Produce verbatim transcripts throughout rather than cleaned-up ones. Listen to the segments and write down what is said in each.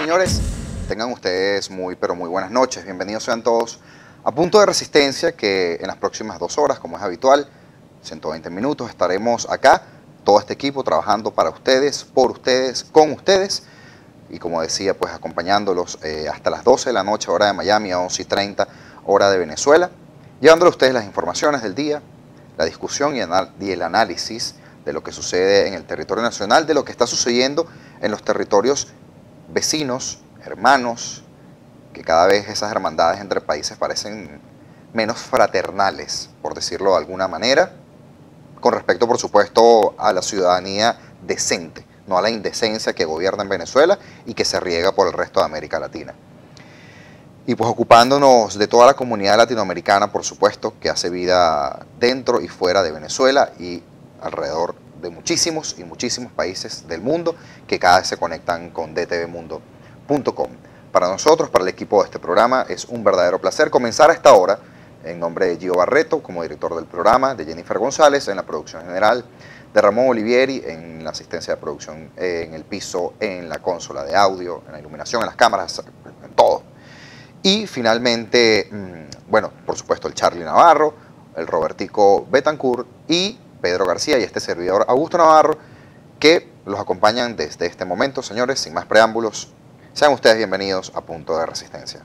señores, tengan ustedes muy, pero muy buenas noches. Bienvenidos sean todos a Punto de Resistencia, que en las próximas dos horas, como es habitual, ciento veinte minutos, estaremos acá, todo este equipo, trabajando para ustedes, por ustedes, con ustedes, y como decía, pues acompañándolos eh, hasta las doce de la noche, hora de Miami, a once y treinta, hora de Venezuela, llevándole a ustedes las informaciones del día, la discusión y, anal y el análisis de lo que sucede en el territorio nacional, de lo que está sucediendo en los territorios vecinos, hermanos, que cada vez esas hermandades entre países parecen menos fraternales, por decirlo de alguna manera, con respecto, por supuesto, a la ciudadanía decente, no a la indecencia que gobierna en Venezuela y que se riega por el resto de América Latina. Y pues ocupándonos de toda la comunidad latinoamericana, por supuesto, que hace vida dentro y fuera de Venezuela y alrededor de muchísimos y muchísimos países del mundo que cada vez se conectan con d t v mundo punto com. Para nosotros, para el equipo de este programa, es un verdadero placer comenzar a esta hora en nombre de Gio Barreto como director del programa, de Jennifer González en la producción general, de Ramón Olivieri en la asistencia de producción, eh, en el piso, en la consola de audio, en la iluminación, en las cámaras, en todo. Y finalmente, mmm, bueno, por supuesto el Charlie Navarro, el Robertico Betancourt y Pedro García y este servidor Augusto Navarro, que los acompañan desde este momento. Señores, sin más preámbulos, sean ustedes bienvenidos a Punto de Resistencia.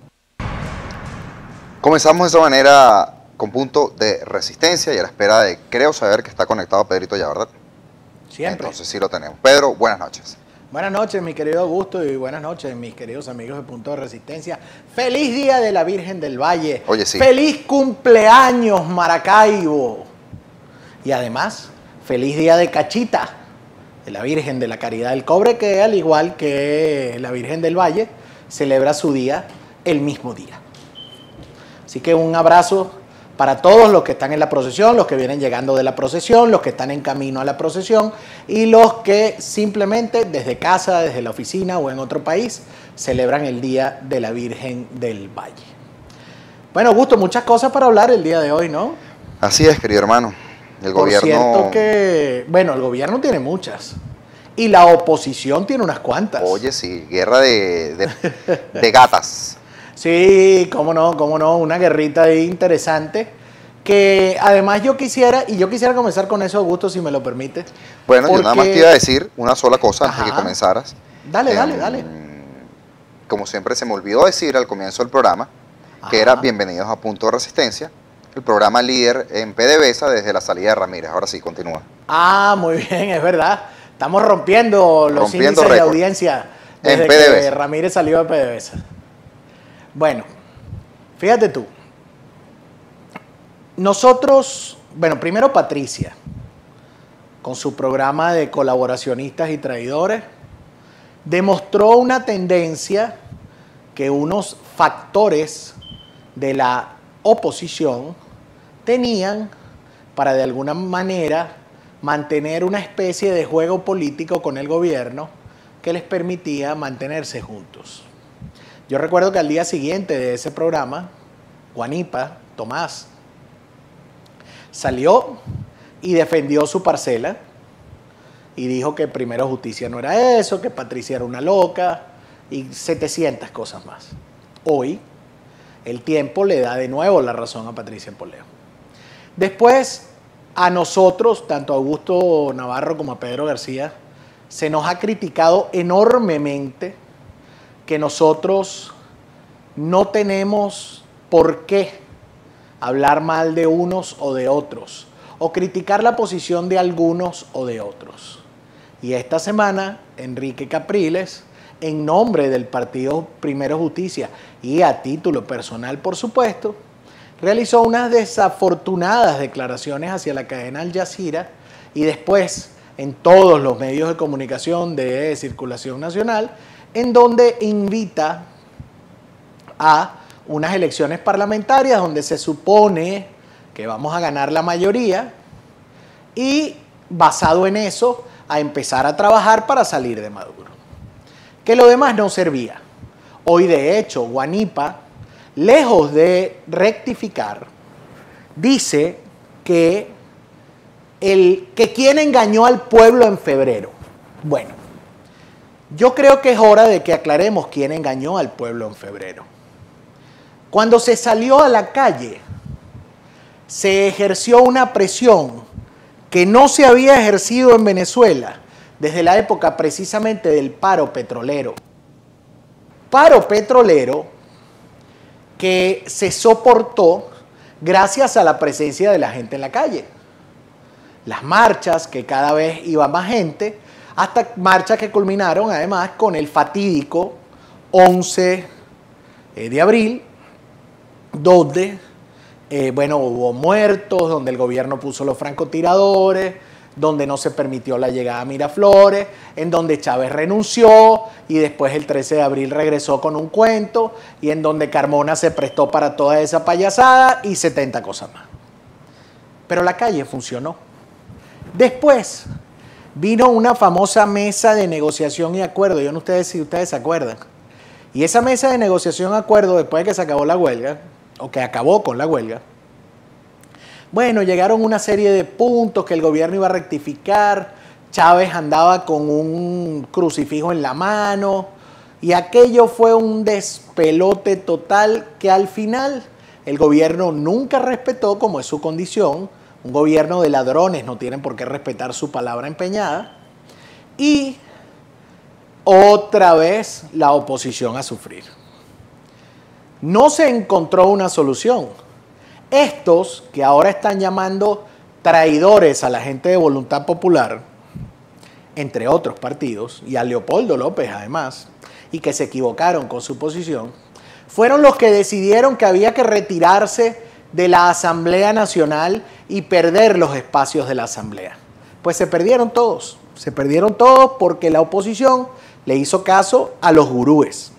Comenzamos de esa manera con Punto de Resistencia y a la espera de, creo saber que está conectado Pedrito ya, ¿verdad? Siempre. Entonces sí lo tenemos. Pedro, buenas noches. Buenas noches, mi querido Augusto, y buenas noches, mis queridos amigos de Punto de Resistencia. ¡Feliz Día de la Virgen del Valle! Oye, sí. ¡Feliz cumpleaños, Maracaibo! Y además, feliz Día de Cachita, de la Virgen de la Caridad del Cobre, que al igual que la Virgen del Valle, celebra su día el mismo día. Así que un abrazo para todos los que están en la procesión, los que vienen llegando de la procesión, los que están en camino a la procesión y los que simplemente desde casa, desde la oficina o en otro país celebran el Día de la Virgen del Valle. Bueno, Augusto, muchas cosas para hablar el día de hoy, ¿no? Así es, querido hermano. El Por gobierno... cierto que, bueno, el gobierno tiene muchas y la oposición tiene unas cuantas. Oye, sí, guerra de, de, de gatas. Sí, cómo no, cómo no, una guerrita ahí interesante que además yo quisiera, y yo quisiera comenzar con eso, Augusto, si me lo permite. Bueno, porque... yo nada más te iba a decir una sola cosa antes de que comenzaras. Dale, eh, dale, dale. Como siempre se me olvidó decir al comienzo del programa, Ajá. que era bienvenidos a Punto de Resistencia, el programa líder en PDVSA desde la salida de Ramírez. Ahora sí, continúa. Ah, muy bien, es verdad. Estamos rompiendo los rompiendo índices récord. de audiencia desde en PDVSA. que Ramírez salió de PDVSA. Bueno, fíjate tú. Nosotros, bueno, primero Patricia, con su programa de colaboracionistas y traidores, demostró una tendencia que unos factores de la oposición tenían para de alguna manera mantener una especie de juego político con el gobierno que les permitía mantenerse juntos. Yo recuerdo que al día siguiente de ese programa, Guanipa, Tomás, salió y defendió su parcela y dijo que primero justicia no era eso, que Patricia era una loca y setecientas cosas más. Hoy, el tiempo le da de nuevo la razón a Patricia Poleo. Después, a nosotros, tanto a Augusto Navarro como a Pedro García, se nos ha criticado enormemente que nosotros no tenemos por qué hablar mal de unos o de otros, o criticar la posición de algunos o de otros. Y esta semana, Enrique Capriles, en nombre del partido Primero Justicia y a título personal, por supuesto, realizó unas desafortunadas declaraciones hacia la cadena Al Jazeera y después en todos los medios de comunicación de circulación nacional, en donde invita a unas elecciones parlamentarias donde se supone que vamos a ganar la mayoría y basado en eso a empezar a trabajar para salir de Maduro. Que lo demás no servía. Hoy de hecho Guanipa, lejos de rectificar, dice que, el, que quién engañó al pueblo en febrero. Bueno, Yo creo que es hora de que aclaremos quién engañó al pueblo en febrero. Cuando se salió a la calle, se ejerció una presión que no se había ejercido en Venezuela desde la época precisamente del paro petrolero. Paro petrolero que se soportó gracias a la presencia de la gente en la calle. Las marchas, que cada vez iba más gente, hasta marchas que culminaron además con el fatídico once de abril, donde eh, bueno, hubo muertos, donde el gobierno puso los francotiradores, donde no se permitió la llegada a Miraflores, en donde Chávez renunció y después el trece de abril regresó con un cuento y en donde Carmona se prestó para toda esa payasada y setenta cosas más. Pero la calle funcionó. Después vino una famosa mesa de negociación y acuerdo, yo no sé si ustedes se acuerdan. Y esa mesa de negociación y acuerdo, después de que se acabó la huelga, o que acabó con la huelga, bueno, llegaron una serie de puntos que el gobierno iba a rectificar, Chávez andaba con un crucifijo en la mano, y aquello fue un despelote total que al final el gobierno nunca respetó, como es su condición. Un gobierno de ladrones no tienen por qué respetar su palabra empeñada. Y otra vez la oposición a sufrir. No se encontró una solución. Estos que ahora están llamando traidores a la gente de Voluntad Popular, entre otros partidos, y a Leopoldo López además, y que se equivocaron con su posición, fueron los que decidieron que había que retirarse de la Asamblea Nacional y perder los espacios de la Asamblea. Pues se perdieron todos, se perdieron todos porque la oposición le hizo caso a los gurúes.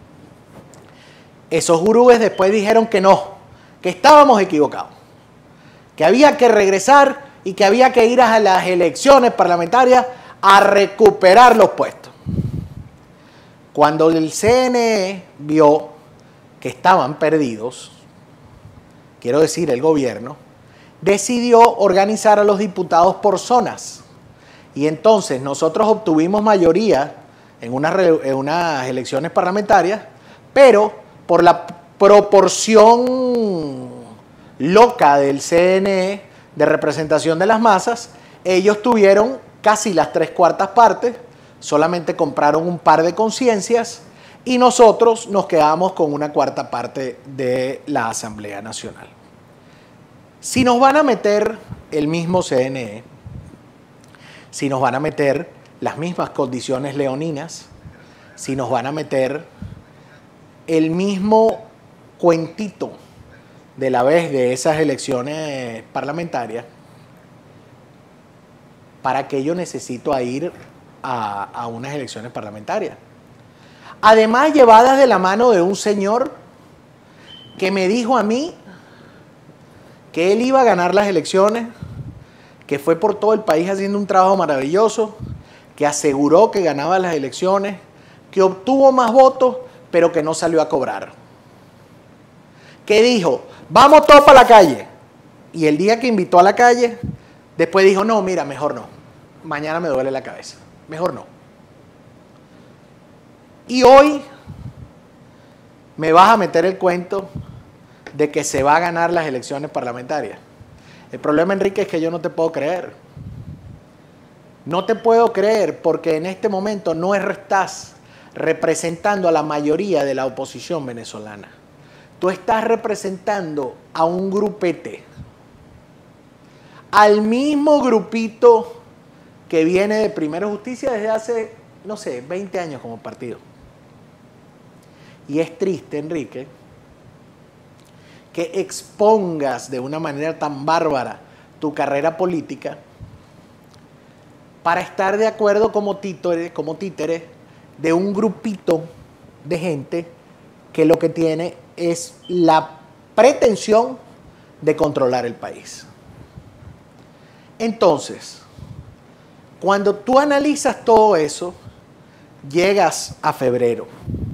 Esos gurúes después dijeron que no, que estábamos equivocados, que había que regresar y que había que ir a las elecciones parlamentarias a recuperar los puestos. Cuando el C N E vio que estaban perdidos, quiero decir el gobierno, decidió organizar a los diputados por zonas. Y entonces nosotros obtuvimos mayoría en unas, en unas elecciones parlamentarias, pero por la proporción loca del C N E de representación de las masas, ellos tuvieron casi las tres cuartas partes, solamente compraron un par de conciencias y nosotros nos quedamos con una cuarta parte de la Asamblea Nacional. Si nos van a meter el mismo C N E, si nos van a meter las mismas condiciones leoninas, si nos van a meter el mismo cuentito de la vez de esas elecciones parlamentarias, ¿para qué yo necesito ir a, a unas elecciones parlamentarias? Además, llevadas de la mano de un señor que me dijo a mí que él iba a ganar las elecciones, que fue por todo el país haciendo un trabajo maravilloso, que aseguró que ganaba las elecciones, que obtuvo más votos, pero que no salió a cobrar. Que dijo, vamos todos para la calle. Y el día que invitó a la calle, después dijo, no, mira, mejor no. Mañana me duele la cabeza. Mejor no. Y hoy me vas a meter el cuento de que se va a ganar las elecciones parlamentarias. El problema, Enrique, es que yo no te puedo creer. No te puedo creer porque en este momento no estás representando a la mayoría de la oposición venezolana. Tú estás representando a un grupete, al mismo grupito que viene de Primero Justicia desde hace, no sé, veinte años como partido. Y es triste, Enrique, que expongas de una manera tan bárbara tu carrera política para estar de acuerdo como títere, como títere de un grupito de gente que lo que tiene es la pretensión de controlar el país. Entonces, cuando tú analizas todo eso, llegas a febrero.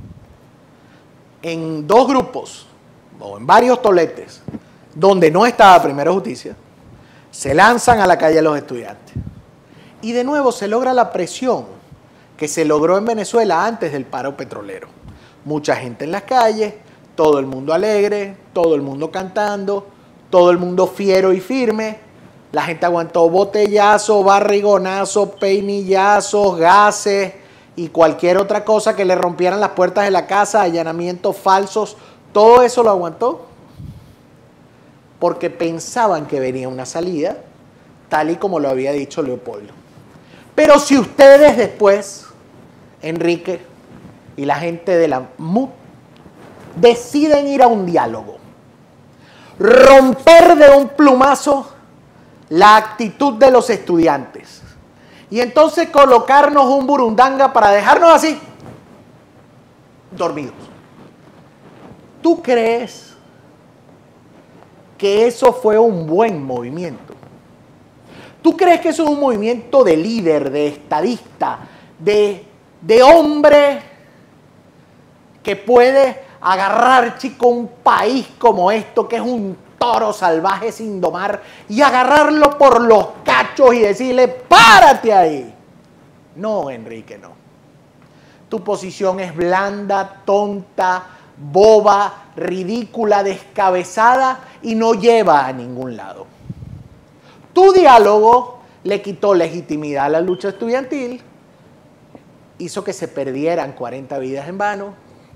En dos grupos, o en varios toletes, donde no estaba Primero Justicia, se lanzan a la calle los estudiantes. Y de nuevo se logra la presión que se logró en Venezuela antes del paro petrolero. Mucha gente en las calles, todo el mundo alegre, todo el mundo cantando, todo el mundo fiero y firme. La gente aguantó botellazos, barrigonazos, peinillazos, gases y cualquier otra cosa que le rompieran las puertas de la casa, allanamientos falsos. Todo eso lo aguantó porque pensaban que venía una salida, tal y como lo había dicho Leopoldo. Pero si ustedes después, Enrique y la gente de la M U D, deciden ir a un diálogo, romper de un plumazo la actitud de los estudiantes y entonces colocarnos un burundanga para dejarnos así, dormidos. ¿Tú crees que eso fue un buen movimiento? ¿Tú crees que eso es un movimiento de líder, de estadista, de, de hombre que puede agarrar, chico, un país como esto, que es un toro salvaje sin domar, y agarrarlo por los cachos y decirle, párate ahí? No, Enrique, no. Tu posición es blanda, tonta, boba, ridícula, descabezada y no lleva a ningún lado. Tu diálogo le quitó legitimidad a la lucha estudiantil, hizo que se perdieran cuarenta vidas en vano,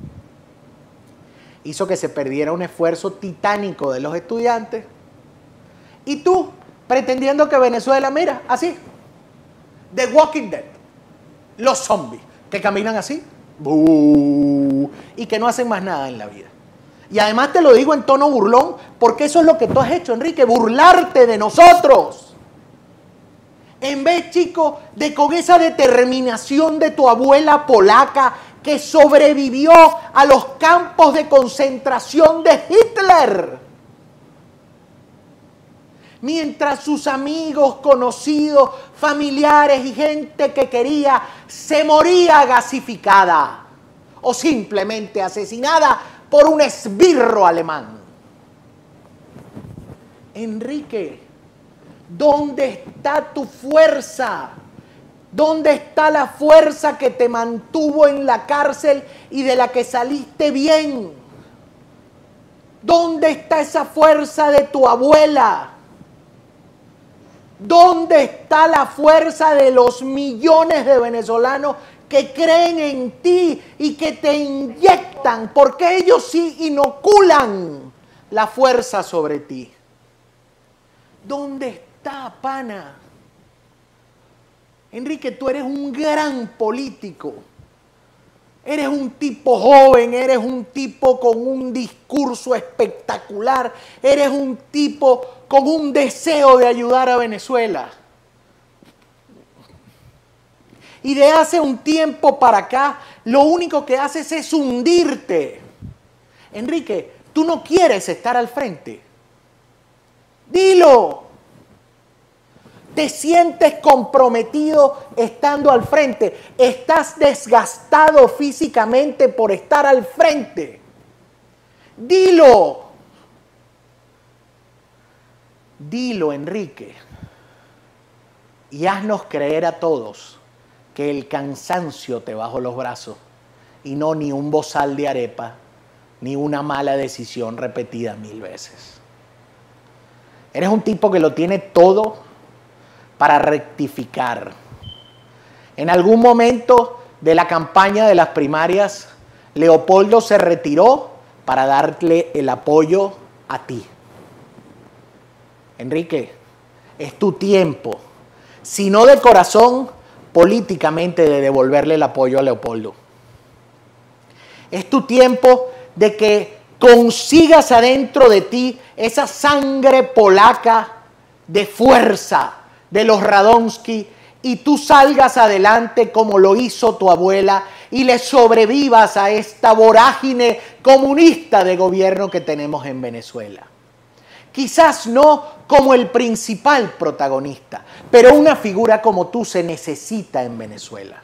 hizo que se perdiera un esfuerzo titánico de los estudiantes, y tú pretendiendo que Venezuela, mira, así, The Walking Dead, los zombies, que caminan así, ¡buh!, y que no hacen más nada en la vida. Y además te lo digo en tono burlón, porque eso es lo que tú has hecho, Enrique, burlarte de nosotros. En vez, chico, de con esa determinación de tu abuela polaca que sobrevivió a los campos de concentración de Hitler, mientras sus amigos, conocidos, familiares y gente que quería se moría gasificada o simplemente asesinada por un esbirro alemán. Enrique, ¿dónde está tu fuerza? ¿Dónde está la fuerza que te mantuvo en la cárcel y de la que saliste bien? ¿Dónde está esa fuerza de tu abuela? ¿Dónde está la fuerza de los millones de venezolanos que creen en ti y que te inyectan, porque ellos sí inoculan la fuerza sobre ti? ¿Dónde está, pana? Enrique, tú eres un gran político. Eres un tipo joven, eres un tipo con un discurso espectacular, eres un tipo con un deseo de ayudar a Venezuela. Y de hace un tiempo para acá, lo único que haces es hundirte. Enrique, tú no quieres estar al frente. Dilo. Te sientes comprometido estando al frente. Estás desgastado físicamente por estar al frente. Dilo. Dilo, Enrique. Y haznos creer a todos que el cansancio te bajó los brazos y no ni un bozal de arepa, ni una mala decisión repetida mil veces. Eres un tipo que lo tiene todo para rectificar. En algún momento de la campaña de las primarias, Leopoldo se retiró para darle el apoyo a ti. Enrique, es tu tiempo, si no de corazón, políticamente, de devolverle el apoyo a Leopoldo. Es tu tiempo de que consigas adentro de ti esa sangre polaca de fuerza de los Radonsky y tú salgas adelante como lo hizo tu abuela y le sobrevivas a esta vorágine comunista de gobierno que tenemos en Venezuela. Quizás no como el principal protagonista, pero una figura como tú se necesita en Venezuela.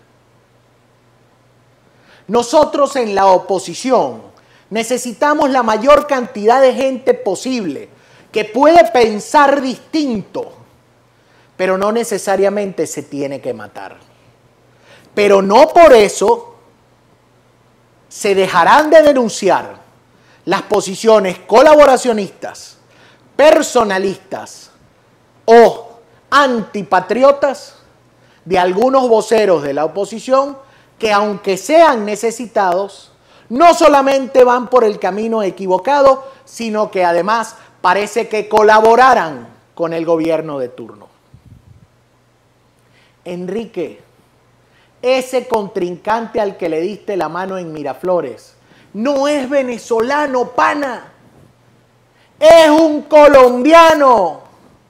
Nosotros en la oposición necesitamos la mayor cantidad de gente posible que puede pensar distinto, pero no necesariamente se tiene que matar. Pero no por eso se dejarán de denunciar las posiciones colaboracionistas, personalistas o antipatriotas de algunos voceros de la oposición que, aunque sean necesitados, no solamente van por el camino equivocado, sino que además parece que colaboraran con el gobierno de turno. Enrique, ese contrincante al que le diste la mano en Miraflores no es venezolano, pana. Es un colombiano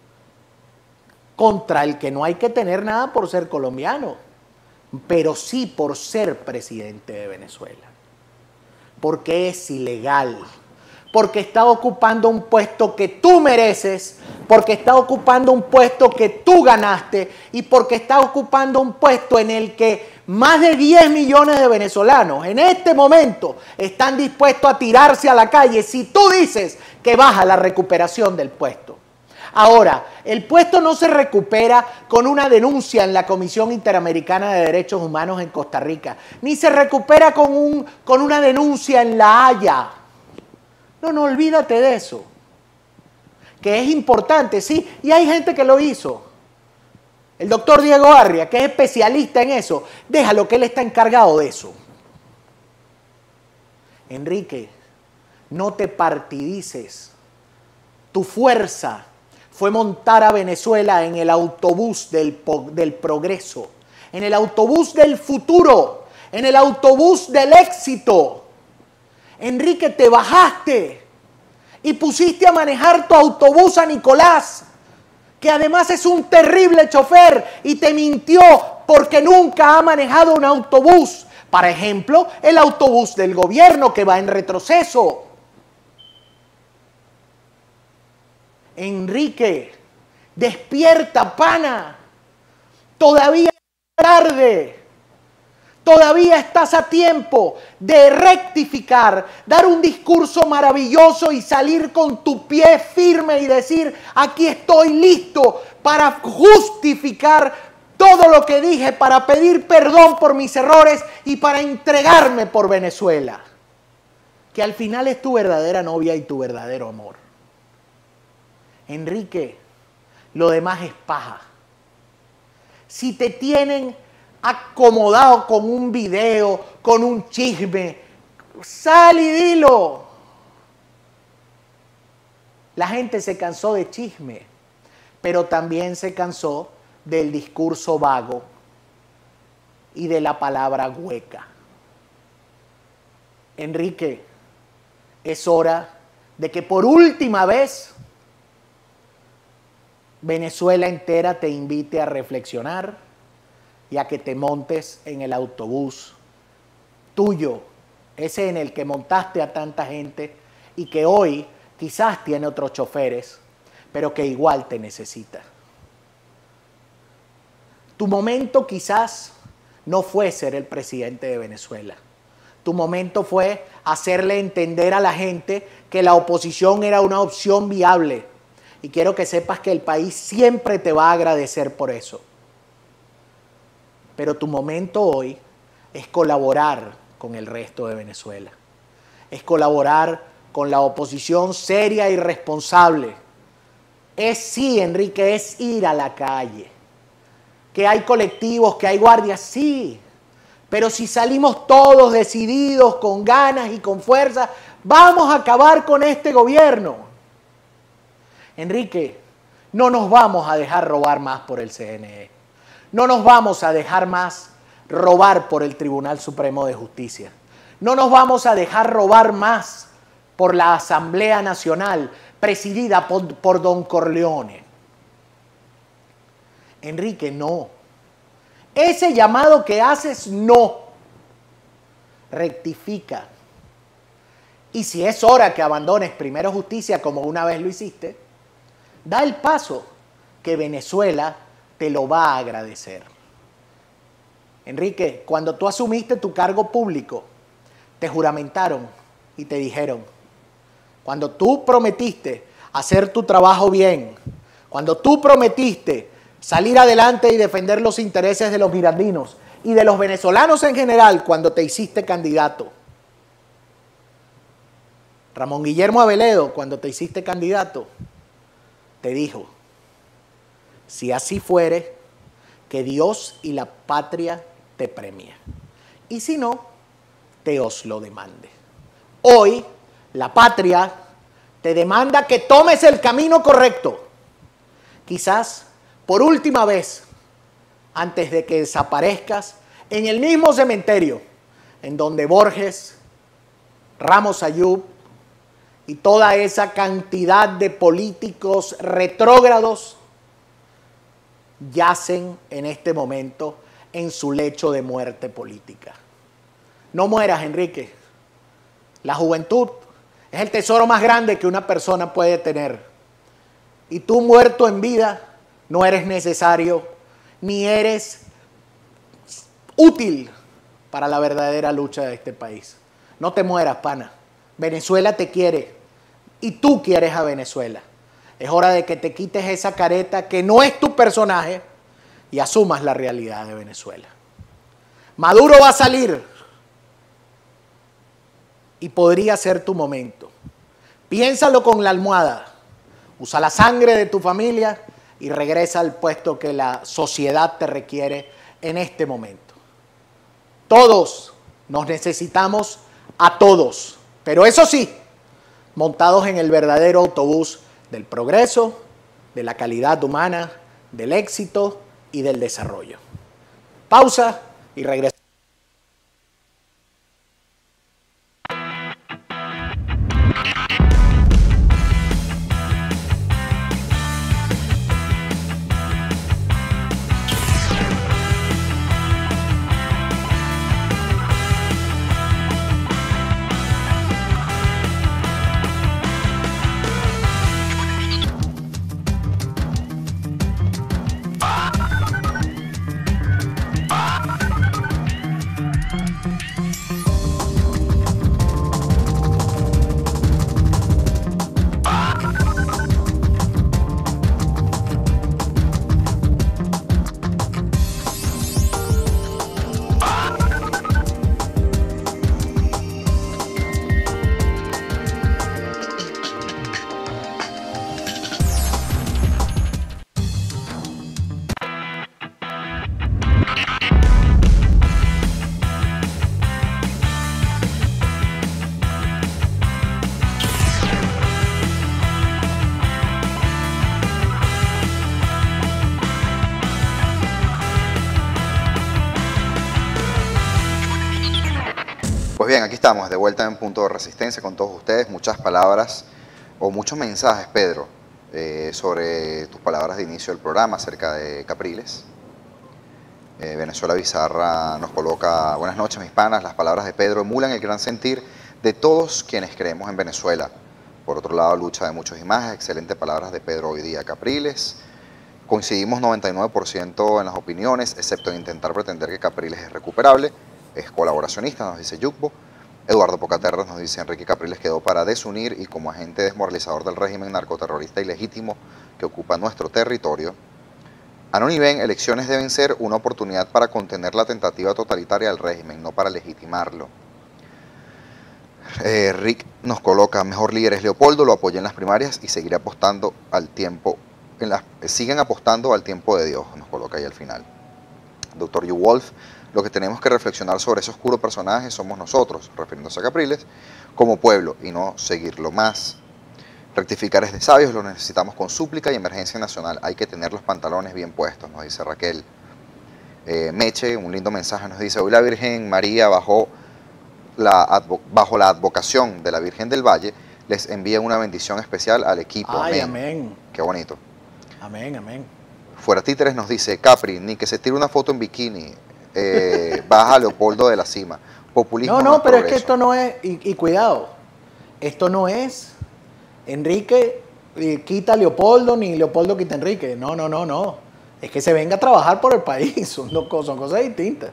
contra el que no hay que tener nada por ser colombiano, pero sí por ser presidente de Venezuela. Porque es ilegal, porque está ocupando un puesto que tú mereces, porque está ocupando un puesto que tú ganaste y porque está ocupando un puesto en el que más de diez millones de venezolanos en este momento están dispuestos a tirarse a la calle si tú dices que vas a la recuperación del puesto. Ahora, el puesto no se recupera con una denuncia en la Comisión Interamericana de Derechos Humanos en Costa Rica, ni se recupera con, un, con una denuncia en La Haya. No, no, olvídate de eso. Que es importante, sí, y hay gente que lo hizo. El doctor Diego Arria, que es especialista en eso, déjalo que él está encargado de eso. Enrique, no te partidices. Tu fuerza fue montar a Venezuela en el autobús del, del progreso, en el autobús del futuro, en el autobús del éxito. Enrique, te bajaste y pusiste a manejar tu autobús a Nicolás, que además es un terrible chofer y te mintió porque nunca ha manejado un autobús. Por ejemplo, el autobús del gobierno que va en retroceso. Enrique, despierta, pana. Todavía es tarde. Todavía estás a tiempo de rectificar, dar un discurso maravilloso y salir con tu pie firme y decir, aquí estoy listo para justificar todo lo que dije, para pedir perdón por mis errores y para entregarme por Venezuela. Que al final es tu verdadera novia y tu verdadero amor. Enrique, lo demás es paja. Si te tienen acomodado con un video, con un chisme, sal y dilo. La gente se cansó de chisme, pero también se cansó del discurso vago y de la palabra hueca. Enrique, es hora de que por última vez Venezuela entera te invite a reflexionar y a que te montes en el autobús tuyo, ese en el que montaste a tanta gente y que hoy quizás tiene otros choferes, pero que igual te necesita. Tu momento quizás no fue ser el presidente de Venezuela. Tu momento fue hacerle entender a la gente que la oposición era una opción viable. Y quiero que sepas que el país siempre te va a agradecer por eso. Pero tu momento hoy es colaborar con el resto de Venezuela. Es colaborar con la oposición seria y responsable. Es sí, Enrique, es ir a la calle. Que hay colectivos, que hay guardias, sí. Pero si salimos todos decididos, con ganas y con fuerza, vamos a acabar con este gobierno. Enrique, no nos vamos a dejar robar más por el C N E. No nos vamos a dejar más robar por el Tribunal Supremo de Justicia. No nos vamos a dejar robar más por la Asamblea Nacional presidida por, por Don Corleone. Enrique, no. Ese llamado que haces, no. Rectifica. Y si es hora que abandones primero justicia como una vez lo hiciste, da el paso que Venezuela te lo va a agradecer. Enrique, cuando tú asumiste tu cargo público, te juramentaron y te dijeron, cuando tú prometiste hacer tu trabajo bien, cuando tú prometiste salir adelante y defender los intereses de los mirandinos y de los venezolanos en general cuando te hiciste candidato. Ramón Guillermo Aveledo, cuando te hiciste candidato, te dijo, si así fuere, que Dios y la patria te premien. Y si no, te os lo demande. Hoy, la patria te demanda que tomes el camino correcto. Quizás por última vez, antes de que desaparezcas en el mismo cementerio en donde Borges, Ramos Ayub y toda esa cantidad de políticos retrógrados yacen en este momento en su lecho de muerte política. No mueras, Enrique. La juventud es el tesoro más grande que una persona puede tener. Y tú, muerto en vida, no eres necesario ni eres útil para la verdadera lucha de este país. No te mueras, pana. Venezuela te quiere y tú quieres a Venezuela. Es hora de que te quites esa careta que no es tu personaje y asumas la realidad de Venezuela. Maduro va a salir y podría ser tu momento. Piénsalo con la almohada. Usa la sangre de tu familia y regresa al puesto que la sociedad te requiere en este momento. Todos nos necesitamos a todos, pero eso sí, montados en el verdadero autobús del progreso, de la calidad humana, del éxito y del desarrollo. Pausa y regresamos. Pues bien, aquí estamos de vuelta en Punto de Resistencia con todos ustedes. Muchas palabras o muchos mensajes, Pedro, eh, sobre tus palabras de inicio del programa acerca de Capriles. Eh, Venezuela Bizarra nos coloca, buenas noches mis panas, las palabras de Pedro emulan el gran sentir de todos quienes creemos en Venezuela. Por otro lado, lucha de muchos y más, excelentes palabras de Pedro hoy día. Capriles, coincidimos noventa y nueve por ciento en las opiniones, excepto en intentar pretender que Capriles es recuperable. Es colaboracionista, nos dice Yucbo. Eduardo Pocaterras nos dice Enrique Capriles quedó para desunir y como agente desmoralizador del régimen narcoterrorista ilegítimo que ocupa nuestro territorio. Anoniven, elecciones deben ser una oportunidad para contener la tentativa totalitaria del régimen, no para legitimarlo. Eh, Rick nos coloca, mejor líder es Leopoldo, lo apoyé en las primarias y seguiré apostando al tiempo, en las, siguen apostando al tiempo de Dios, nos coloca ahí al final. Doctor Yu Wolf, lo que tenemos que reflexionar sobre ese oscuro personaje somos nosotros, refiriéndose a Capriles, como pueblo y no seguirlo más. Rectificar es de sabios, lo necesitamos con súplica y emergencia nacional. Hay que tener los pantalones bien puestos, nos dice Raquel. Eh, Meche, un lindo mensaje, nos dice, hoy la Virgen María bajo la, bajo la advocación de la Virgen del Valle les envía una bendición especial al equipo. Ay, amén. amén. Qué bonito. Amén, amén. Fuera Títeres nos dice, Capri, ni que se tire una foto en bikini. Eh, baja Leopoldo de la cima. Populismo No, no, no, es pero progreso. es que esto no es, y, y cuidado, esto no es Enrique eh, quita a Leopoldo ni Leopoldo quita a Enrique. No, no, no, no. Es que se venga a trabajar por el país, son, dos cosas, son cosas distintas.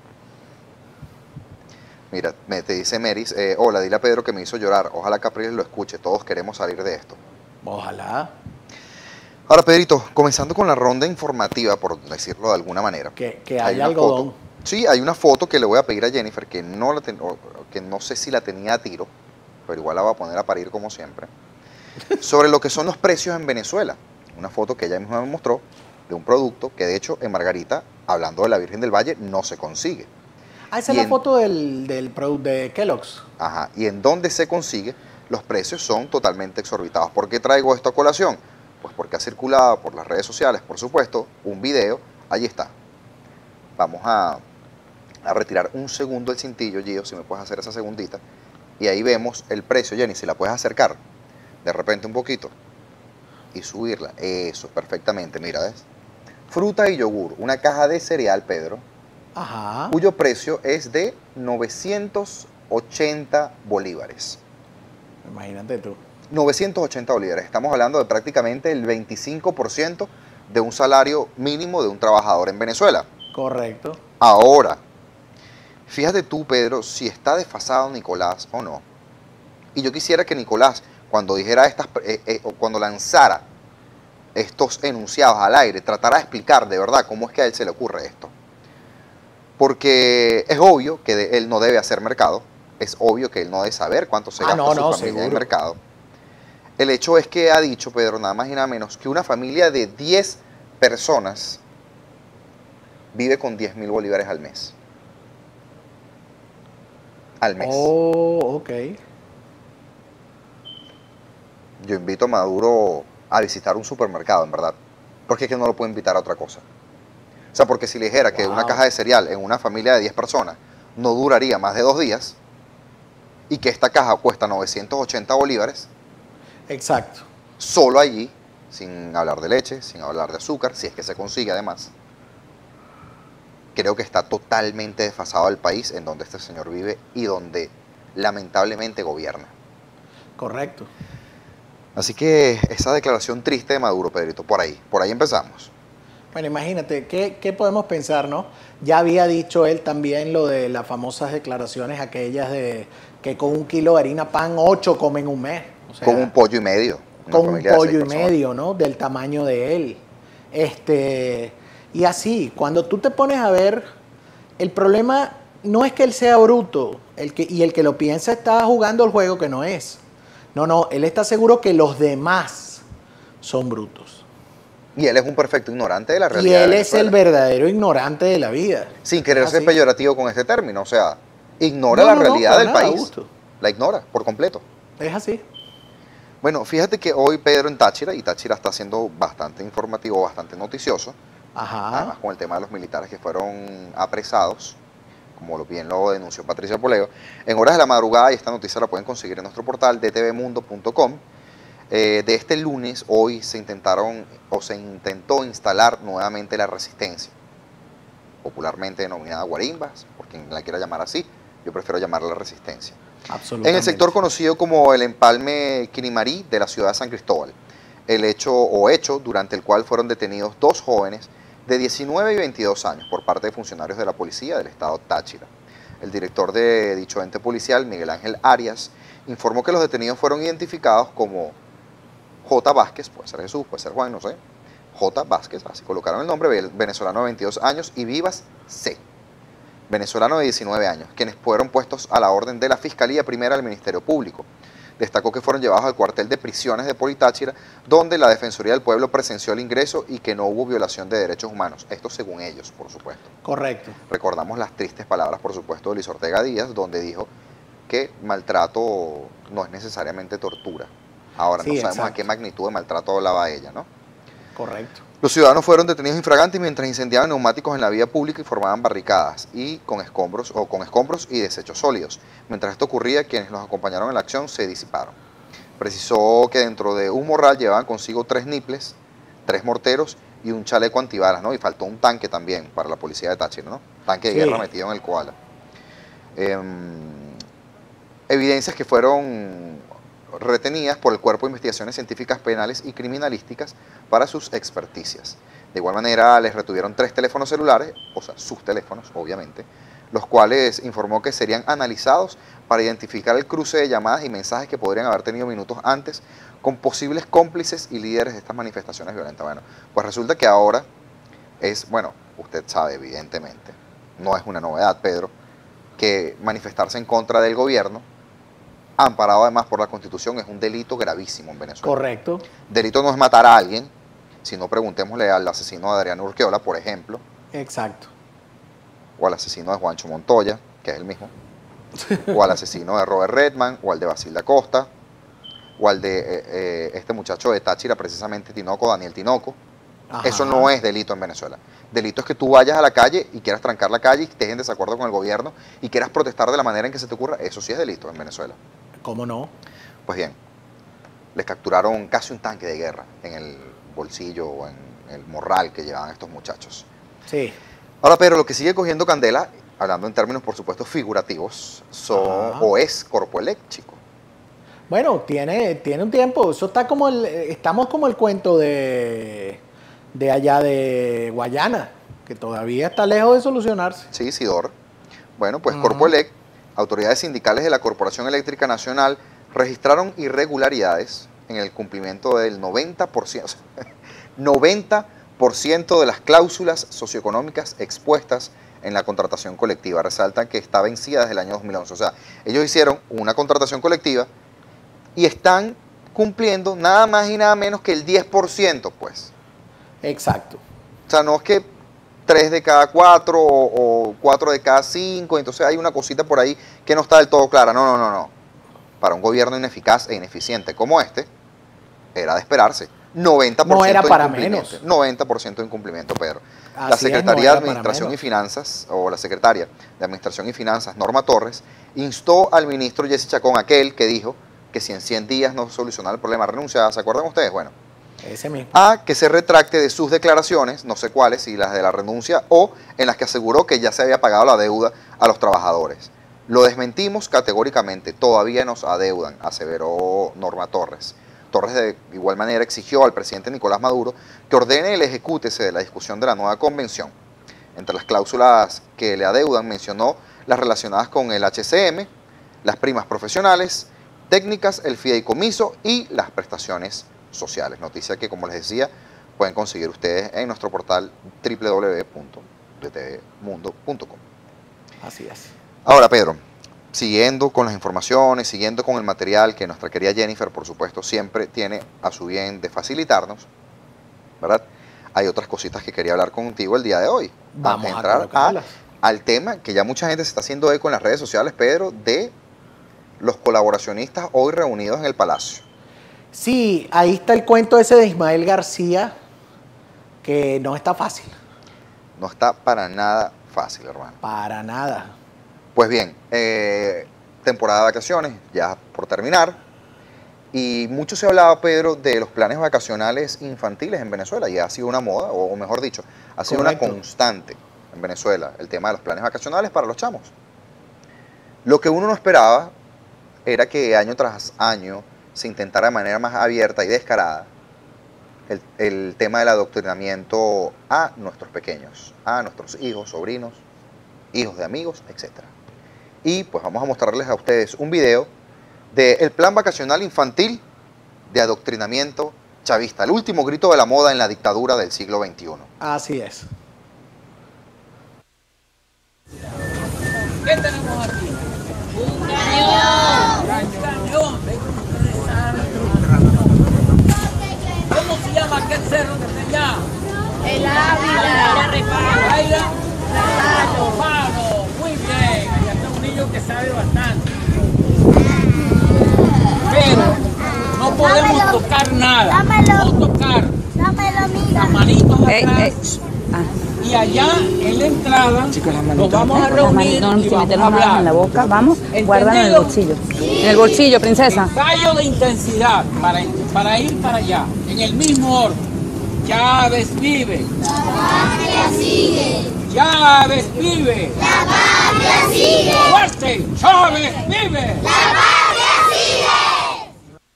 Mira, me, te dice Meris, eh, hola, dile a Pedro que me hizo llorar. Ojalá Capriles lo escuche, todos queremos salir de esto. Ojalá. Ahora, Pedrito, comenzando con la ronda informativa, por decirlo de alguna manera. Que, que hay haya una algodón. foto, Sí, hay una foto que le voy a pedir a Jennifer, que no, la ten, o, que no sé si la tenía a tiro, pero igual la voy a poner a parir como siempre, sobre lo que son los precios en Venezuela. Una foto que ella misma me mostró de un producto que de hecho en Margarita, hablando de la Virgen del Valle, no se consigue. Ah, esa Y es la en, foto del, del producto de Kellogg's. ajá, y en donde se consigue, los precios son totalmente exorbitados. ¿Por qué traigo esto a colación? Pues porque ha circulado por las redes sociales, por supuesto, un video. Allí está. Vamos a, a retirar un segundo el cintillo, Gio, si me puedes hacer esa segundita. Y ahí vemos el precio, Jenny, si la puedes acercar de repente un poquito y subirla. Eso, perfectamente, mira, ¿ves? Fruta y yogur, una caja de cereal, Pedro, Ajá. cuyo precio es de novecientos ochenta bolívares. Imagínate tú. novecientos ochenta bolívares. Estamos hablando de prácticamente el veinticinco por ciento de un salario mínimo de un trabajador en Venezuela. Correcto. Ahora, fíjate tú, Pedro, si está desfasado Nicolás o no. Y yo quisiera que Nicolás, cuando dijera estas, eh, eh, o cuando lanzara estos enunciados al aire, tratara de explicar de verdad cómo es que a él se le ocurre esto. Porque es obvio que de, él no debe hacer mercado, es obvio que él no debe saber cuánto se Ah, gasta no, su no, familia en seguro. mercado. El hecho es que ha dicho, Pedro, nada más y nada menos, que una familia de diez personas vive con diez mil bolívares al mes. Al mes. Oh, ok. Yo invito a Maduro a visitar un supermercado, en verdad. Porque es que no lo puedo invitar a otra cosa. O sea, porque si le dijera que una Wow. caja de cereal en una familia de diez personas no duraría más de dos días y que esta caja cuesta novecientos ochenta bolívares, Exacto. solo allí, sin hablar de leche, sin hablar de azúcar, si es que se consigue además, creo que está totalmente desfasado el país en donde este señor vive y donde lamentablemente gobierna. Correcto. Así que esa declaración triste de Maduro, Pedrito, por ahí, por ahí empezamos. Bueno, imagínate, ¿qué, qué podemos pensar, no? Ya había dicho él también lo de las famosas declaraciones aquellas de que con un kilo de harina pan, ocho comen un mes. O sea, Con un pollo y medio. Una con un familia de seis pollo y personas. medio, ¿no? Del tamaño de él. Este, y así, cuando tú te pones a ver, el problema no es que él sea bruto, el que, y el que lo piensa está jugando el juego que no es. No, no, él está seguro que los demás son brutos. Y él es un perfecto ignorante de la Y realidad él de es el Venezuela. verdadero ignorante de la vida. Sin querer ¿Es ser así? peyorativo con este término. O sea, ignora No, la no, no, realidad para del nada, país. Augusto. La ignora por completo. Es así. Bueno, fíjate que hoy Pedro en Táchira, y Táchira está siendo bastante informativo, bastante noticioso, Ajá. además con el tema de los militares que fueron apresados, como lo bien lo denunció Patricia Poleo, en horas de la madrugada, y esta noticia la pueden conseguir en nuestro portal d t v mundo punto com, eh, de este lunes, hoy se intentaron, o se intentó instalar nuevamente la resistencia, popularmente denominada guarimbas, por quien la quiera llamar así, yo prefiero llamarla resistencia. Absolutamente. En el sector conocido como el Empalme Quinimarí de la ciudad de San Cristóbal, el hecho o hecho durante el cual fueron detenidos dos jóvenes de diecinueve y veintidós años por parte de funcionarios de la policía del estado Táchira. El director de dicho ente policial, Miguel Ángel Arias, informó que los detenidos fueron identificados como J. Vázquez, puede ser Jesús, puede ser Juan, no sé, J. Vázquez, así colocaron el nombre, venezolano de veintidós años, y Vivas C., venezolano de diecinueve años, quienes fueron puestos a la orden de la Fiscalía Primera del Ministerio Público. Destacó que fueron llevados al cuartel de prisiones de Politáchira, donde la Defensoría del Pueblo presenció el ingreso y que no hubo violación de derechos humanos. Esto según ellos, por supuesto. Correcto. Recordamos las tristes palabras, por supuesto, de Luis Ortega Díaz, donde dijo que maltrato no es necesariamente tortura. Ahora, Sí, no sabemos exacto. a qué magnitud de maltrato hablaba ella, ¿no? Correcto. Los ciudadanos fueron detenidos infraganti mientras incendiaban neumáticos en la vía pública y formaban barricadas y con escombros o con escombros y desechos sólidos. Mientras esto ocurría, quienes los acompañaron en la acción se disiparon. Precisó que dentro de un morral llevaban consigo tres niples, tres morteros y un chaleco antibalas, ¿no? Y faltó un tanque también para la policía de Táchira, ¿no? Tanque de Sí. guerra metido en el koala. Eh, evidencias que fueron retenidas por el Cuerpo de Investigaciones Científicas Penales y Criminalísticas para sus experticias. De igual manera, les retuvieron tres teléfonos celulares, o sea, sus teléfonos, obviamente, los cuales informó que serían analizados para identificar el cruce de llamadas y mensajes que podrían haber tenido minutos antes con posibles cómplices y líderes de estas manifestaciones violentas. Bueno, pues resulta que ahora es, bueno, usted sabe, evidentemente, no es una novedad, Pedro, que manifestarse en contra del gobierno, amparado además por la Constitución, es un delito gravísimo en Venezuela. Correcto. Delito no es matar a alguien, sino preguntémosle al asesino de Adriano Urquiola, por ejemplo. Exacto. O al asesino de Juancho Montoya, que es el mismo. O al asesino de Robert Redman, o al de Basilda Costa, o al de eh, eh, este muchacho de Táchira, precisamente Tinoco, Daniel Tinoco. Ajá. Eso no es delito en Venezuela. Delito es que tú vayas a la calle y quieras trancar la calle y estés en desacuerdo con el gobierno y quieras protestar de la manera en que se te ocurra. Eso sí es delito en Venezuela. ¿Cómo no? Pues bien, les capturaron casi un tanque de guerra en el bolsillo o en el morral que llevaban estos muchachos. Sí. Ahora, pero lo que sigue cogiendo candela, hablando en términos, por supuesto, figurativos, son, o es Corpoelec, chico. Bueno, tiene, tiene un tiempo. Eso está como el, estamos como el cuento de, de allá de Guayana, que todavía está lejos de solucionarse. Sí, Sidor. Bueno, pues uh-huh. Corpoelec, autoridades sindicales de la Corporación Eléctrica Nacional, registraron irregularidades en el cumplimiento del noventa por ciento, noventa por ciento de las cláusulas socioeconómicas expuestas en la contratación colectiva. Resaltan que está vencida desde el año dos mil once. O sea, ellos hicieron una contratación colectiva y están cumpliendo nada más y nada menos que el diez por ciento, pues. Exacto. O sea, no es que tres de cada cuatro o, o cuatro de cada cinco, entonces hay una cosita por ahí que no está del todo clara. No, no, no, no. Para un gobierno ineficaz e ineficiente como este, era de esperarse. noventa por ciento no era para de incumplimiento. menos. noventa por ciento de incumplimiento, Pedro. Así la Secretaría es, no de Administración y Finanzas, o la Secretaria de Administración y Finanzas, Norma Torres, instó al ministro Jesse Chacón, aquel que dijo que si en cien días no solucionaba el problema, renunciaba. ¿Se acuerdan ustedes? Bueno, ese mismo. A que se retracte de sus declaraciones, no sé cuáles, si las de la renuncia o en las que aseguró que ya se había pagado la deuda a los trabajadores. Lo desmentimos categóricamente, todavía nos adeudan, aseveró Norma Torres. Torres de igual manera exigió al presidente Nicolás Maduro que ordene el ejecútese de la discusión de la nueva convención. Entre las cláusulas que le adeudan mencionó las relacionadas con el H C M, las primas profesionales, técnicas, el fideicomiso y las prestaciones sociales. Noticia que, como les decía, pueden conseguir ustedes en nuestro portal doble u doble u doble u punto d t v mundo punto com. Así es. Ahora, Pedro, siguiendo con las informaciones, siguiendo con el material que nuestra querida Jennifer, por supuesto, siempre tiene a su bien de facilitarnos, ¿verdad? Hay otras cositas que quería hablar contigo el día de hoy. Vamos a entrar a a, al tema que ya mucha gente se está haciendo eco en las redes sociales, Pedro, de los colaboracionistas hoy reunidos en el Palacio. Sí, ahí está el cuento ese de Ismael García, que no está fácil. No está para nada fácil, hermano. Para nada. Pues bien, eh, temporada de vacaciones ya por terminar, y mucho se hablaba, Pedro, de los planes vacacionales infantiles en Venezuela, y ha sido una moda, o mejor dicho, ha sido Correcto. Una constante en Venezuela, el tema de los planes vacacionales para los chamos. Lo que uno no esperaba era que año tras año se intentara de manera más abierta y descarada el, el tema del adoctrinamiento a nuestros pequeños, a nuestros hijos, sobrinos, hijos de amigos, etcétera. Y pues vamos a mostrarles a ustedes un video del plan vacacional infantil de adoctrinamiento chavista, el último grito de la moda en la dictadura del siglo veintiuno. Así es. ¿Qué tenemos aquí? Un cañón. Un cañón. ¿Cómo se llama aquel cerro que está allá? El Ávila. Ávila. Faro. Muy bien. Allá está un niño que sabe bastante. Pero no podemos dámelo, tocar nada. Dámelo. No tocar. Dámelo, amiga. Las manitos atrás. Ey, ey. Ah. Y allá en la entrada Chicos, las nos vamos a reunir no, y si vamos meter a las manos hablar. en la boca, vamos, guárdalo en el bolsillo. Sí. En el bolsillo, princesa. Ensayo de intensidad para, para ir para allá, en el mismo orden. Chávez vive. La patria sigue. Chávez vive. La patria sigue. Fuerte. Chávez vive. La patria sigue.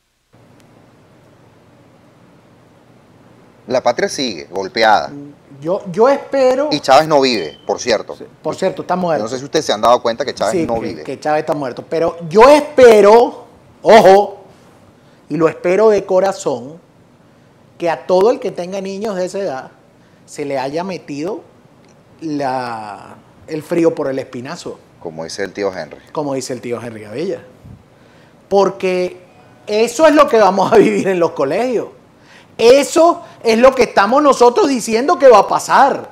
La patria sigue, golpeada. Yo, yo espero... Y Chávez no vive, por cierto. Por cierto, está muerto. Yo no sé si ustedes se han dado cuenta que Chávez sí, no que, vive. que Chávez está muerto. Pero yo espero, ojo, y lo espero de corazón, que a todo el que tenga niños de esa edad se le haya metido la, el frío por el espinazo, Como dice el tío Henry. como dice el tío Henry Gavilla. Porque eso es lo que vamos a vivir en los colegios. Eso es lo que estamos nosotros diciendo que va a pasar.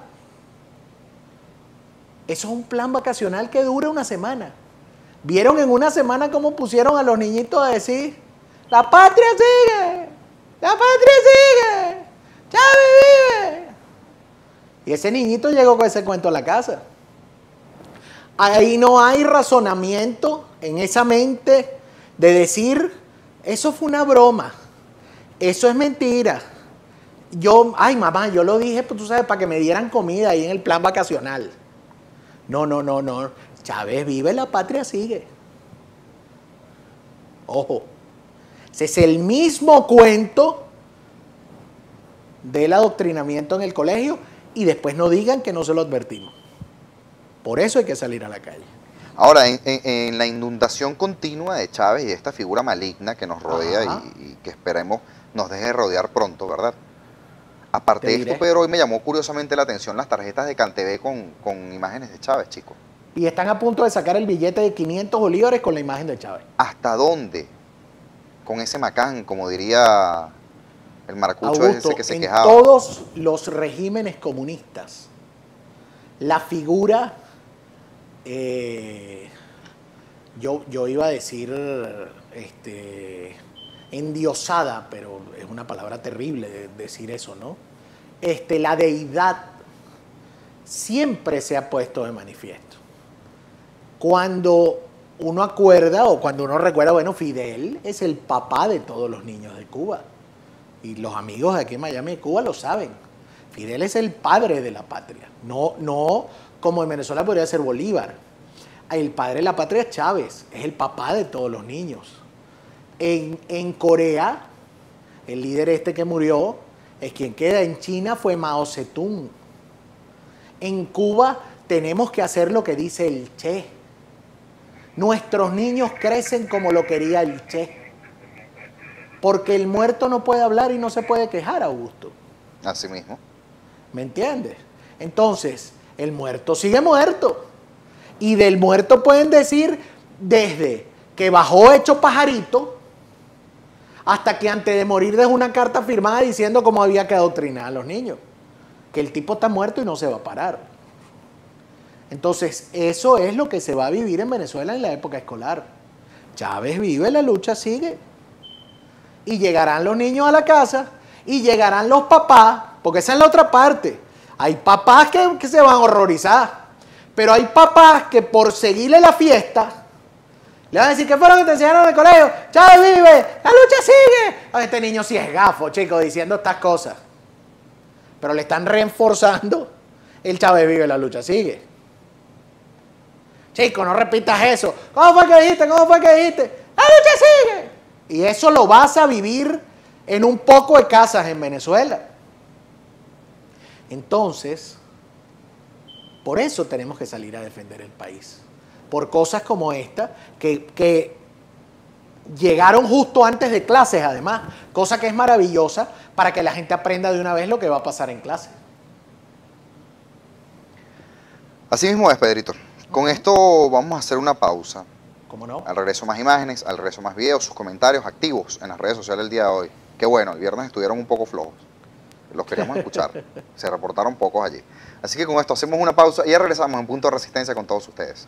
Eso es un plan vacacional que dura una semana. ¿Vieron en una semana cómo pusieron a los niñitos a decir, la patria sigue, la patria sigue, Chávez vive? Y ese niñito llegó con ese cuento a la casa. Ahí no hay razonamiento en esa mente de decir, eso fue una broma, eso es mentira. Yo, ay mamá, yo lo dije, pues tú sabes, para que me dieran comida ahí en el plan vacacional. No, no, no, no. Chávez vive, la patria sigue. Ojo, ese es el mismo cuento del adoctrinamiento en el colegio y después no digan que no se lo advertimos. Por eso hay que salir a la calle. Ahora, en, en- en la inundación continua de Chávez y esta figura maligna que nos rodea Ajá. y, y que esperemos nos deje de rodear pronto, ¿verdad? Aparte Te de esto, diré. Pedro, hoy me llamó curiosamente la atención las tarjetas de CanTV con, con imágenes de Chávez, chicos. Y están a punto de sacar el billete de quinientos bolívares con la imagen de Chávez. ¿Hasta dónde? Con ese macán, como diría el maracucho Augusto, ese que se en quejaba. todos los regímenes comunistas, la figura, eh, yo, yo iba a decir, este, endiosada, pero es una palabra terrible de decir eso, ¿no? Este, la deidad siempre se ha puesto de manifiesto. Cuando uno acuerda o cuando uno recuerda, bueno, Fidel es el papá de todos los niños de Cuba. Y los amigos de aquí en Miami de Cuba lo saben. Fidel es el padre de la patria. No, no como en Venezuela podría ser Bolívar. El padre de la patria es Chávez, es el papá de todos los niños. En, en Corea, el líder este que murió, es quien queda. En China fue Mao Zedong. En Cuba tenemos que hacer lo que dice el Che. Nuestros niños crecen como lo quería el Che. Porque el muerto no puede hablar y no se puede quejar, Augusto. Así mismo. ¿Me entiendes? Entonces, el muerto sigue muerto. Y del muerto pueden decir desde que bajó hecho pajarito hasta que antes de morir dejó una carta firmada diciendo cómo había que adoctrinar a los niños. Que el tipo está muerto y no se va a parar. Entonces, eso es lo que se va a vivir en Venezuela en la época escolar. Chávez vive, la lucha sigue. Y llegarán los niños a la casa y llegarán los papás, porque esa es la otra parte. Hay papás que, que se van a horrorizar, pero hay papás que por seguirle la fiesta le van a decir, ¿qué fue lo que te enseñaron en el colegio? Chávez vive, la lucha sigue. A este niño sí es gafo, chicos, diciendo estas cosas. Pero le están reforzando el Chávez vive, la lucha sigue. Chico, no repitas eso. ¿Cómo fue que dijiste? ¿Cómo fue que dijiste? La lucha sigue. Y eso lo vas a vivir en un poco de casas en Venezuela. Entonces, por eso tenemos que salir a defender el país. Por cosas como esta, que, que llegaron justo antes de clases, además. Cosa que es maravillosa para que la gente aprenda de una vez lo que va a pasar en clase. Así mismo es, Pedrito. Con esto vamos a hacer una pausa. ¿Cómo no? Al regreso más imágenes, al regreso más videos, sus comentarios activos en las redes sociales el día de hoy. Qué bueno, el viernes estuvieron un poco flojos. Los queríamos escuchar. Se reportaron pocos allí. Así que con esto hacemos una pausa y ya regresamos en Punto de Resistencia con todos ustedes.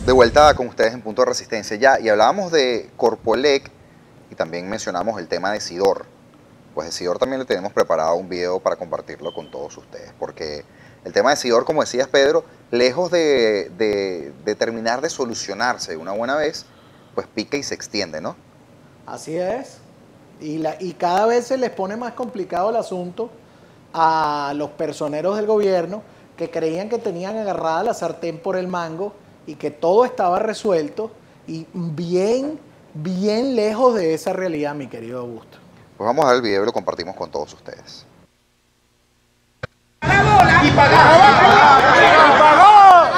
De vuelta con ustedes en Punto de Resistencia ya, y hablábamos de Corpoelec y también mencionamos el tema de Sidor. Pues de Sidor también le tenemos preparado un video para compartirlo con todos ustedes, porque el tema de Sidor, como decías Pedro, lejos de, de, de terminar de solucionarse una buena vez, pues pica y se extiende, ¿no? Así es. Y, la, y cada vez se les pone más complicado el asunto a los personeros del gobierno que creían que tenían agarrada la sartén por el mango y que todo estaba resuelto, y bien, bien lejos de esa realidad, mi querido Augusto. Pues vamos a ver el video y lo compartimos con todos ustedes. La bola. Y pagó. Y pagó.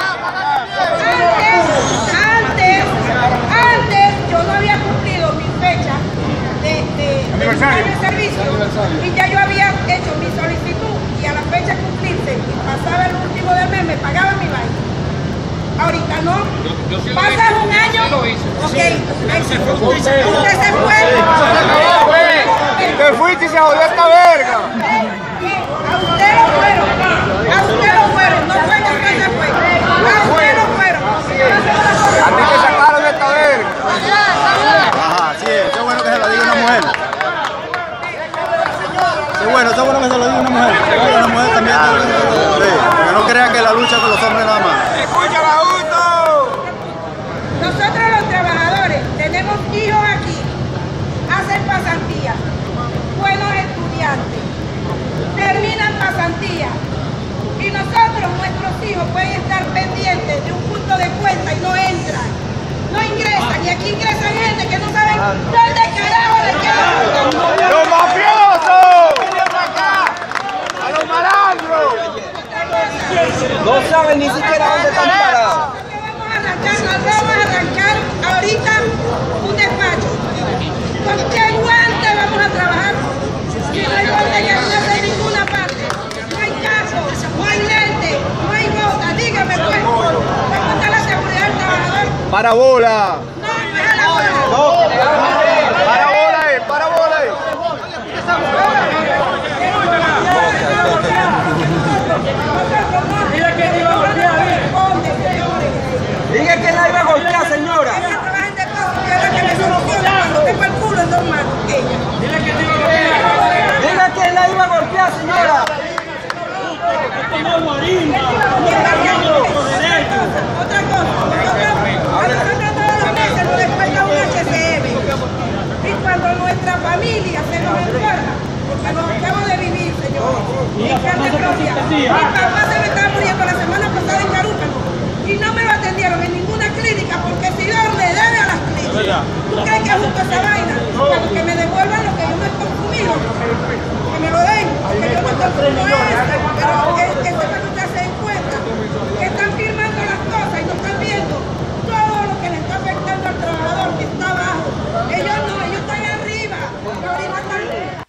Antes, antes, antes yo no había cumplido mi fecha de, de, aniversario. de servicio, y ya yo había hecho mi solicitud y a la fecha cumplirse y pasaba el último del mes me pagaba mi vaina. Ahorita no. Yo, yo sí pasa lo un hice, año. yo lo hice. Ok. Pero se fue usted y se quedó. Usted se fue. Te fuiste y se jodió esta verga. A usted lo fueron. A usted lo fueron. No fue que usted se fue. A usted lo fueron. A ti te sacaron de esta verga. Ajá, sí, eso es bueno que se lo diga una mujer. Eso es bueno, eso es bueno que se lo diga una mujer. Una mujer también. Sí, porque no crean que la lucha con los hombres nada más. ¡Escúchala, Augusto! Nosotros los trabajadores tenemos hijos aquí, hacen pasantía, buenos estudiantes, terminan pasantía, y nosotros, nuestros hijos, pueden estar pendientes de un punto de cuenta y no entran, no ingresan, y aquí ingresan gente que no saben dónde carajo les queda. ¡Los mafiosos! ¡Vienen acá! ¡A los malandros! No saben ni siquiera dónde están parados. Vamos a arrancar, nos vamos a arrancar ahorita un despacho. ¿Con qué guante vamos a trabajar? Si no hay guante que no hace en ninguna parte. No hay casco, no hay lente, no hay bota. Dígame pues, ¿cómo está la seguridad del trabajador? ¡Para bola! No, no es a la bola. ¡Para bola, eh! ¡Para bola, eh! Diga que iba a golpear. Diga que la iba a golpear, señora. Ella trabaja en depósito y es la que me soluciona cuando tengo el culo en dos manos. Ella. Diga que la iba a golpear, señora. Otra cosa, nosotros, a nosotros todos los meses nos descuenta un H C M. Y cuando nuestra familia se nos enferma, porque nos acabamos de vivir, señor, mi carne propia, mi papá se me estaba muriendo la semana pasada en Carúpano y no me lo atendieron en ninguna clínica porque si no le debe a las clínicas. ¿Tú crees que es justo esa vaina? Para que me devuelvan lo que yo no he consumido, que me lo den, que yo no consumo eso, pero que, que sepa que ustedes se den cuenta que están firmando las cosas y no están viendo todo lo que le está afectando al trabajador que está abajo. Ellos no, ellos están arriba, pero ahorita están...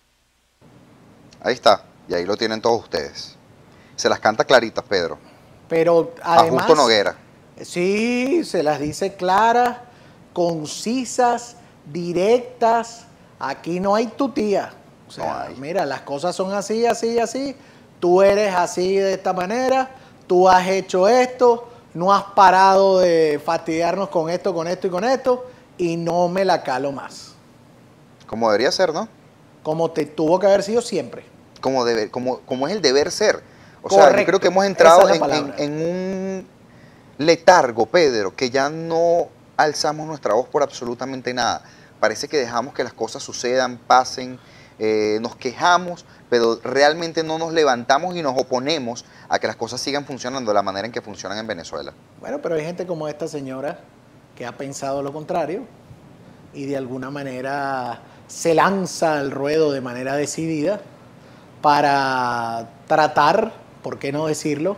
Ahí está, y ahí lo tienen todos ustedes. Se las canta claritas, Pedro. Pero A además... Justo Noguera. Sí, se las dice claras, concisas, directas. Aquí no hay tutía. O sea, No hay. mira, las cosas son así, así, así. Tú eres así de esta manera. Tú has hecho esto. No has parado de fastidiarnos con esto, con esto y con esto. Y no me la calo más. Como debería ser, ¿no? Como te tuvo que haber sido siempre. Como, debe, como, como es el deber ser. O sea, yo Correcto. creo que hemos entrado Esa es la en, en, palabra. en un letargo, Pedro, que ya no alzamos nuestra voz por absolutamente nada. Parece que dejamos que las cosas sucedan, pasen, eh, nos quejamos, pero realmente no nos levantamos y nos oponemos a que las cosas sigan funcionando de la manera en que funcionan en Venezuela. Bueno, pero hay gente como esta señora que ha pensado lo contrario y de alguna manera se lanza al ruedo de manera decidida para tratar, ¿por qué no decirlo?,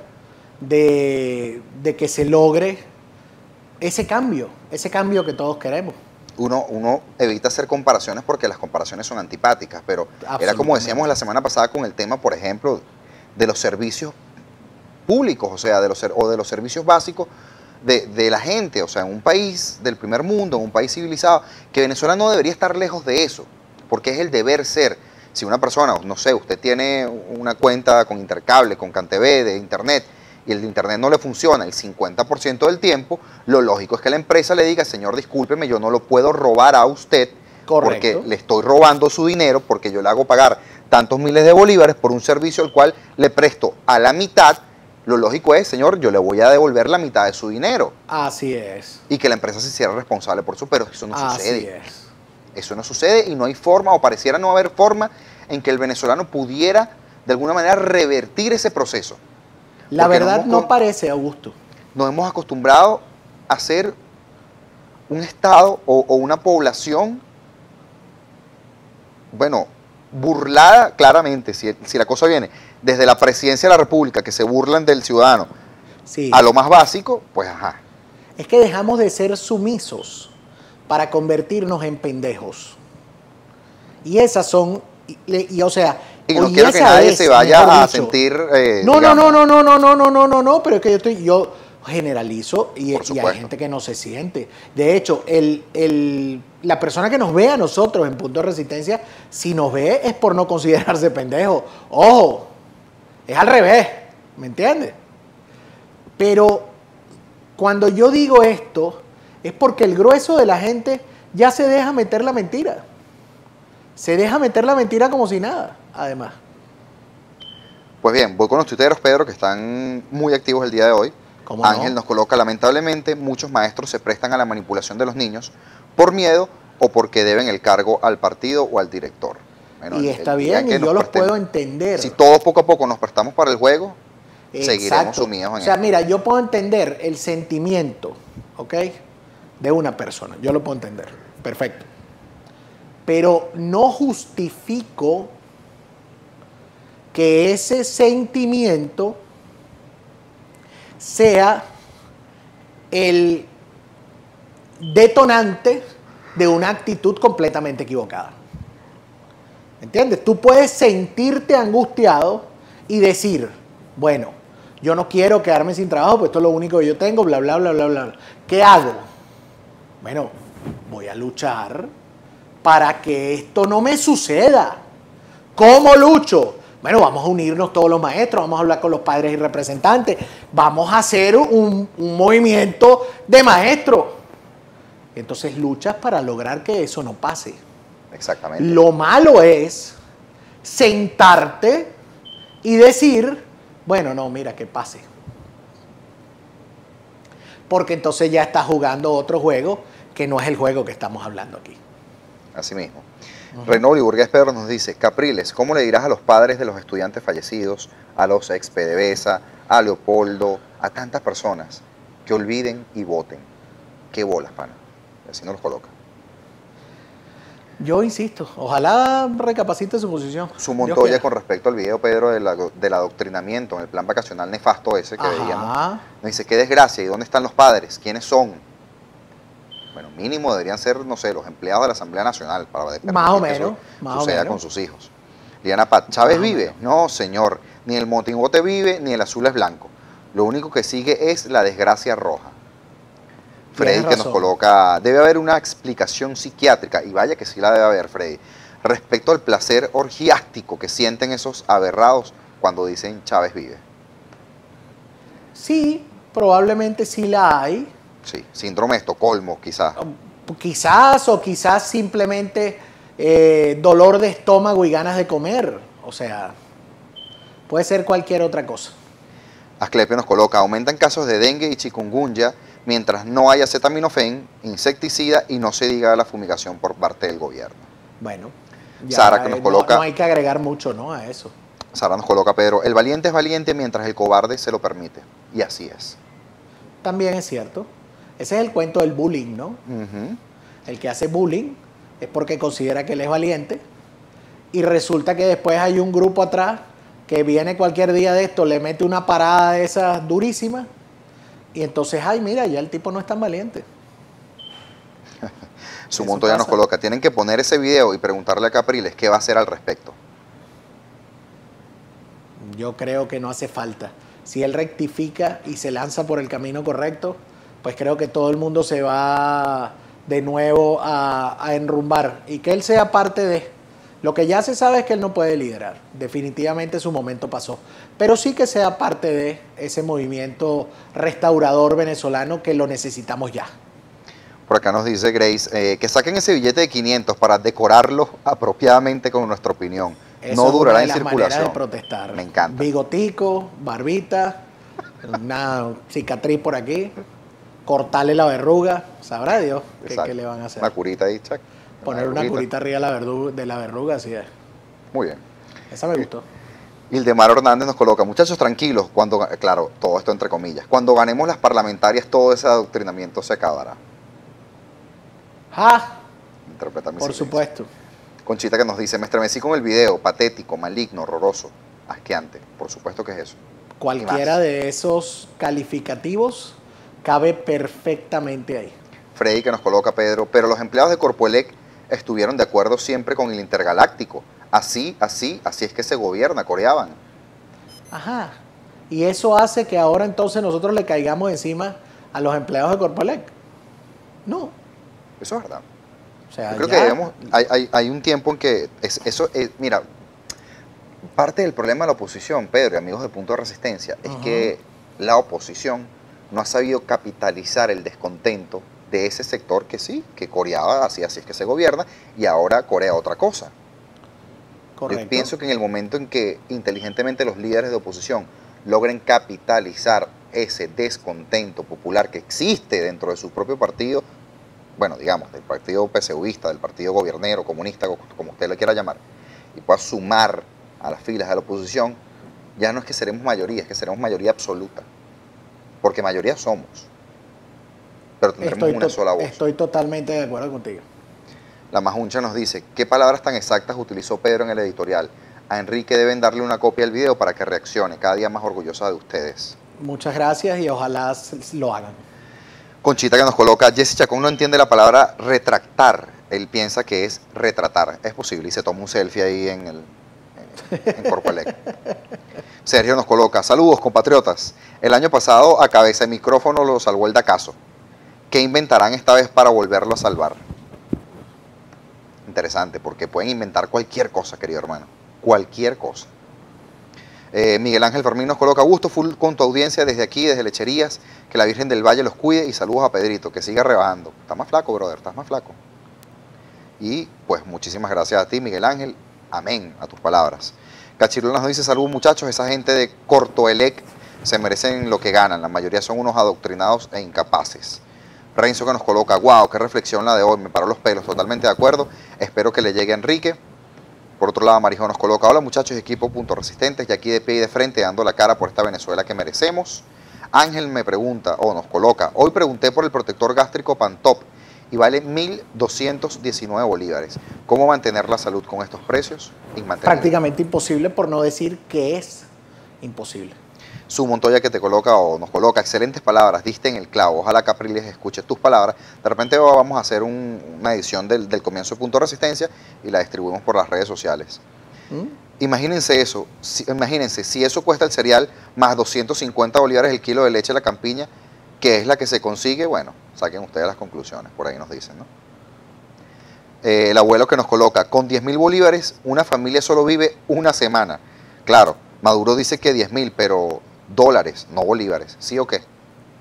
de, de que se logre ese cambio, ese cambio que todos queremos. Uno, uno evita hacer comparaciones porque las comparaciones son antipáticas, pero era como decíamos la semana pasada con el tema, por ejemplo, de los servicios públicos, o sea, de los, o de los servicios básicos de, de la gente, o sea, en un país del primer mundo, en un país civilizado, que Venezuela no debería estar lejos de eso, porque es el deber ser. Si una persona, no sé, usted tiene una cuenta con Intercable, con CanTV, de internet, y el de internet no le funciona el cincuenta por ciento del tiempo, lo lógico es que la empresa le diga, señor, discúlpeme, yo no lo puedo robar a usted, Correcto. porque le estoy robando su dinero, porque yo le hago pagar tantos miles de bolívares por un servicio al cual le presto a la mitad. Lo lógico es, señor, yo le voy a devolver la mitad de su dinero. Así es. Y que la empresa se hiciera responsable por eso, pero eso no Así sucede. es. Eso no sucede y no hay forma, o pareciera no haber forma, en que el venezolano pudiera de alguna manera revertir ese proceso. La Porque verdad nos hemos no con- parece, Augusto. Nos hemos acostumbrado a ser un estado o, o una población, bueno, burlada claramente, si, si la cosa viene desde la presidencia de la República, que se burlan del ciudadano, Sí. a lo más básico, pues ajá. Es que dejamos de ser sumisos para convertirnos en pendejos. Y esas son, y, y, o sea, Y no y quiero que esa nadie es, se vaya mejor a dicho, sentir, eh, no, no, digamos, no, no, no, no, no, no, no, no, pero es que yo estoy, yo generalizo y, Por y hay supuesto. gente que no se siente. De hecho, el, el, la persona que nos ve a nosotros en Punto de Resistencia, si nos ve es por no considerarse pendejo. Ojo, es al revés, ¿me entiendes? Pero cuando yo digo esto, es porque el grueso de la gente ya se deja meter la mentira. Se deja meter la mentira como si nada, además. Pues bien, voy con los tuiteros, Pedro, que están muy activos el día de hoy. ¿Cómo Ángel no? nos coloca, lamentablemente, muchos maestros se prestan a la manipulación de los niños por miedo o porque deben el cargo al partido o al director. Bueno, Y el- está el día bien, que y nos yo los prestemos- puedo entender. Si todos poco a poco nos prestamos para el juego, seguiremos Exacto. sumidos en O sea, esto. mira, yo puedo entender el sentimiento, ¿ok? De una persona. Yo lo puedo entender. Perfecto. Pero no justifico que ese sentimiento sea el detonante de una actitud completamente equivocada. ¿Entiendes? Tú puedes sentirte angustiado y decir, bueno, yo no quiero quedarme sin trabajo, pues esto es lo único que yo tengo, bla, bla, bla, bla, bla. ¿Qué hago? Bueno, voy a luchar para que esto no me suceda. ¿Cómo lucho? Bueno, vamos a unirnos todos los maestros, vamos a hablar con los padres y representantes, vamos a hacer un, un movimiento de maestros. Entonces luchas para lograr que eso no pase. Exactamente. Lo malo es sentarte y decir, bueno, no, mira, que pase. Porque entonces ya estás jugando otro juego que no es el juego que estamos hablando aquí. Así mismo. Renaud y Burgués Pedro nos dice, Capriles, ¿cómo le dirás a los padres de los estudiantes fallecidos, a los ex PDVSA, a Leopoldo, a tantas personas que olviden y voten? ¿Qué bolas, pana? Así no los coloca. Yo insisto, ojalá recapacite su posición. Su Dios Montoya quiera. con respecto al video, Pedro, del, del adoctrinamiento en el plan vacacional nefasto ese que Ajá. veíamos. Nos dice, qué desgracia, ¿y dónde están los padres? ¿Quiénes son? Bueno, mínimo deberían ser, no sé, los empleados de la Asamblea Nacional para permitir Más o que menos, eso más o suceda menos. con sus hijos. Liana Pat, ¿Chávez Más o vive? No, señor. Ni el motingote vive, ni el azul es blanco. Lo único que sigue es la desgracia roja. Freddy Tienes que nos razón. coloca, debe haber una explicación psiquiátrica, y vaya que sí la debe haber, Freddy, respecto al placer orgiástico que sienten esos aberrados cuando dicen Chávez vive. Sí, probablemente sí la hay. Sí, síndrome de Estocolmo, quizás. Quizás o quizás simplemente eh, dolor de estómago y ganas de comer. O sea, puede ser cualquier otra cosa. Asclepio nos coloca, aumentan casos de dengue y chikungunya mientras no haya acetaminofén, insecticida y no se diga la fumigación por parte del gobierno. Bueno, Sara, que nos no- coloca- no hay que agregar mucho, ¿no? A eso. Sara nos coloca, Pedro, el valiente es valiente mientras el cobarde se lo permite. Y así es. También es cierto. Ese es el cuento del bullying, ¿no? Ujú. El que hace bullying es porque considera que él es valiente y resulta que después hay un grupo atrás que viene cualquier día de esto, le mete una parada de esas durísimas y entonces, ay, mira, ya el tipo no es tan valiente. Su Eso Montoya nos pasa. coloca, tienen que poner ese video y preguntarle a Capriles qué va a hacer al respecto. Yo creo que no hace falta. Si él rectifica y se lanza por el camino correcto, pues creo que todo el mundo se va de nuevo a, a enrumbar y que él sea parte de... Lo que ya se sabe es que él no puede liderar. Definitivamente su momento pasó. Pero sí que sea parte de ese movimiento restaurador venezolano que lo necesitamos ya. Por acá nos dice Grace, eh, que saquen ese billete de quinientos para decorarlo apropiadamente con nuestra opinión. Eso No es durará una en de las circulación. maneras de protestar. Me encanta. Bigotico, barbita, una cicatriz por aquí, cortarle la verruga. Sabrá Dios qué, qué le van a hacer. Una curita ahí, chac. Poner una curita arriba de la, verdu de la verruga, así es. Muy bien. Esa me gustó. Ildemar Hernández nos coloca, muchachos tranquilos, cuando, claro, todo esto entre comillas, cuando ganemos las parlamentarias todo ese adoctrinamiento se acabará. ¡Ah! Interpreta mi Por silencio. supuesto. Conchita que nos dice, me estremecí con el video, patético, maligno, horroroso, asqueante. Por supuesto que es eso. Cualquiera de esos calificativos cabe perfectamente ahí. Freddy que nos coloca, Pedro, pero los empleados de Corpoelec estuvieron de acuerdo siempre con el intergaláctico. Así, así, así es que se gobierna, coreaban. Ajá. Y eso hace que ahora entonces nosotros le caigamos encima a los empleados de Corpoelec. No. Eso es verdad. O sea, Yo creo ya... que debemos, hay, hay, hay un tiempo en que es, eso, es, mira, parte del problema de la oposición, Pedro y amigos de Punto de Resistencia, es Ajá. que la oposición no ha sabido capitalizar el descontento de ese sector que sí, que coreaba, así, así es que se gobierna, y ahora corea otra cosa. Correcto. Yo pienso que en el momento en que inteligentemente los líderes de oposición logren capitalizar ese descontento popular que existe dentro de su propio partido, bueno, digamos, del partido PSUista, del partido gobernero, comunista, como usted le quiera llamar, y pueda sumar a las filas de la oposición, ya no es que seremos mayoría, es que seremos mayoría absoluta. Porque mayoría somos. Pero tendremos Estoy una to- sola voz. Estoy totalmente de acuerdo contigo. La Majuncha nos dice, ¿qué palabras tan exactas utilizó Pedro en el editorial? A Enrique deben darle una copia del video para que reaccione, cada día más orgullosa de ustedes. Muchas gracias y ojalá s- lo hagan. Conchita que nos coloca, Jesse Chacón no entiende la palabra retractar, él piensa que es retratar. Es posible y se toma un selfie ahí en el en, en Corpoelec. Sergio nos coloca, saludos compatriotas, el año pasado a cabeza de micrófono lo salvó el Dacaso. ¿Qué inventarán esta vez para volverlo a salvar? Interesante, porque pueden inventar cualquier cosa, querido hermano. Cualquier cosa. Eh, Miguel Ángel Fermín nos coloca, gusto full con tu audiencia desde aquí, desde Lecherías, que la Virgen del Valle los cuide y saludos a Pedrito, que siga rebajando. Estás más flaco, brother, estás más flaco. Y pues muchísimas gracias a ti, Miguel Ángel. Amén a tus palabras. Cachirula nos dice, saludos muchachos, esa gente de Cortoelec se merecen lo que ganan, la mayoría son unos adoctrinados e incapaces. Renzo que nos coloca, wow, qué reflexión la de hoy, me paró los pelos, totalmente de acuerdo, espero que le llegue a Enrique. Por otro lado, Marijo nos coloca, hola muchachos, equipo Punto Resistentes, y aquí de pie y de frente dando la cara por esta Venezuela que merecemos. Ángel me pregunta, o nos coloca, hoy pregunté por el protector gástrico Pantop y vale mil doscientos diecinueve bolívares. ¿Cómo mantener la salud con estos precios? Inmantenible. Prácticamente imposible, por no decir que es imposible. Su Montoya que te coloca o nos coloca, excelentes palabras, diste en el clavo, ojalá Capriles escuche tus palabras. De repente vamos a hacer un, una edición del, del comienzo de Punto de Resistencia y la distribuimos por las redes sociales. ¿Mm? Imagínense eso, si, imagínense, si eso cuesta el cereal más doscientos cincuenta bolívares el kilo de leche de la campiña, que es la que se consigue, bueno, saquen ustedes las conclusiones, por ahí nos dicen, ¿no? Eh, el abuelo que nos coloca, con diez mil bolívares, una familia solo vive una semana. Claro, Maduro dice que diez mil, pero dólares, no bolívares, ¿sí o qué?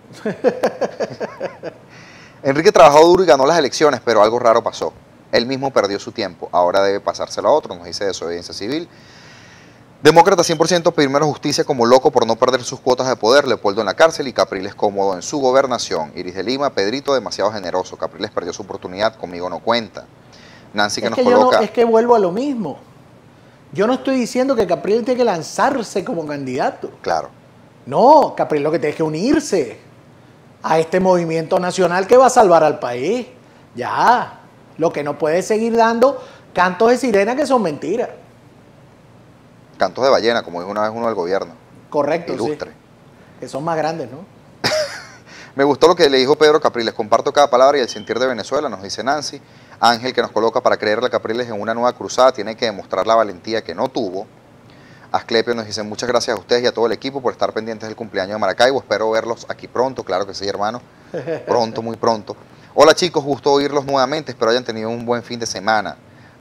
Enrique trabajó duro y ganó las elecciones, pero algo raro pasó. Él mismo perdió su tiempo, ahora debe pasárselo a otro, nos dice Desobediencia Civil. Demócrata cien por ciento pedir menos justicia como loco por no perder sus cuotas de poder, Leopoldo en la cárcel y Capriles cómodo en su gobernación. Iris de Lima, Pedrito demasiado generoso, Capriles perdió su oportunidad, conmigo no cuenta. Nancy que Es nos que yo coloca... no, es que vuelvo a lo mismo. Yo no estoy diciendo que Capriles tiene que lanzarse como candidato. Claro. No, Capriles lo que tiene que unirse a este movimiento nacional que va a salvar al país. Ya. Lo que no puede seguir dando cantos de sirena que son mentiras. Cantos de ballena, como dijo una vez uno del gobierno. Correcto, Ilustre. sí. Que son más grandes, ¿no? Me gustó lo que le dijo Pedro Capriles, comparto cada palabra y el sentir de Venezuela, nos dice Nancy. Ángel que nos coloca, para creerle a Capriles en una nueva cruzada tiene que demostrar la valentía que no tuvo. Asclepio nos dice, muchas gracias a ustedes y a todo el equipo por estar pendientes del cumpleaños de Maracaibo, espero verlos aquí pronto, claro que sí, hermano, pronto, muy pronto. Hola chicos, gusto oírlos nuevamente, espero hayan tenido un buen fin de semana.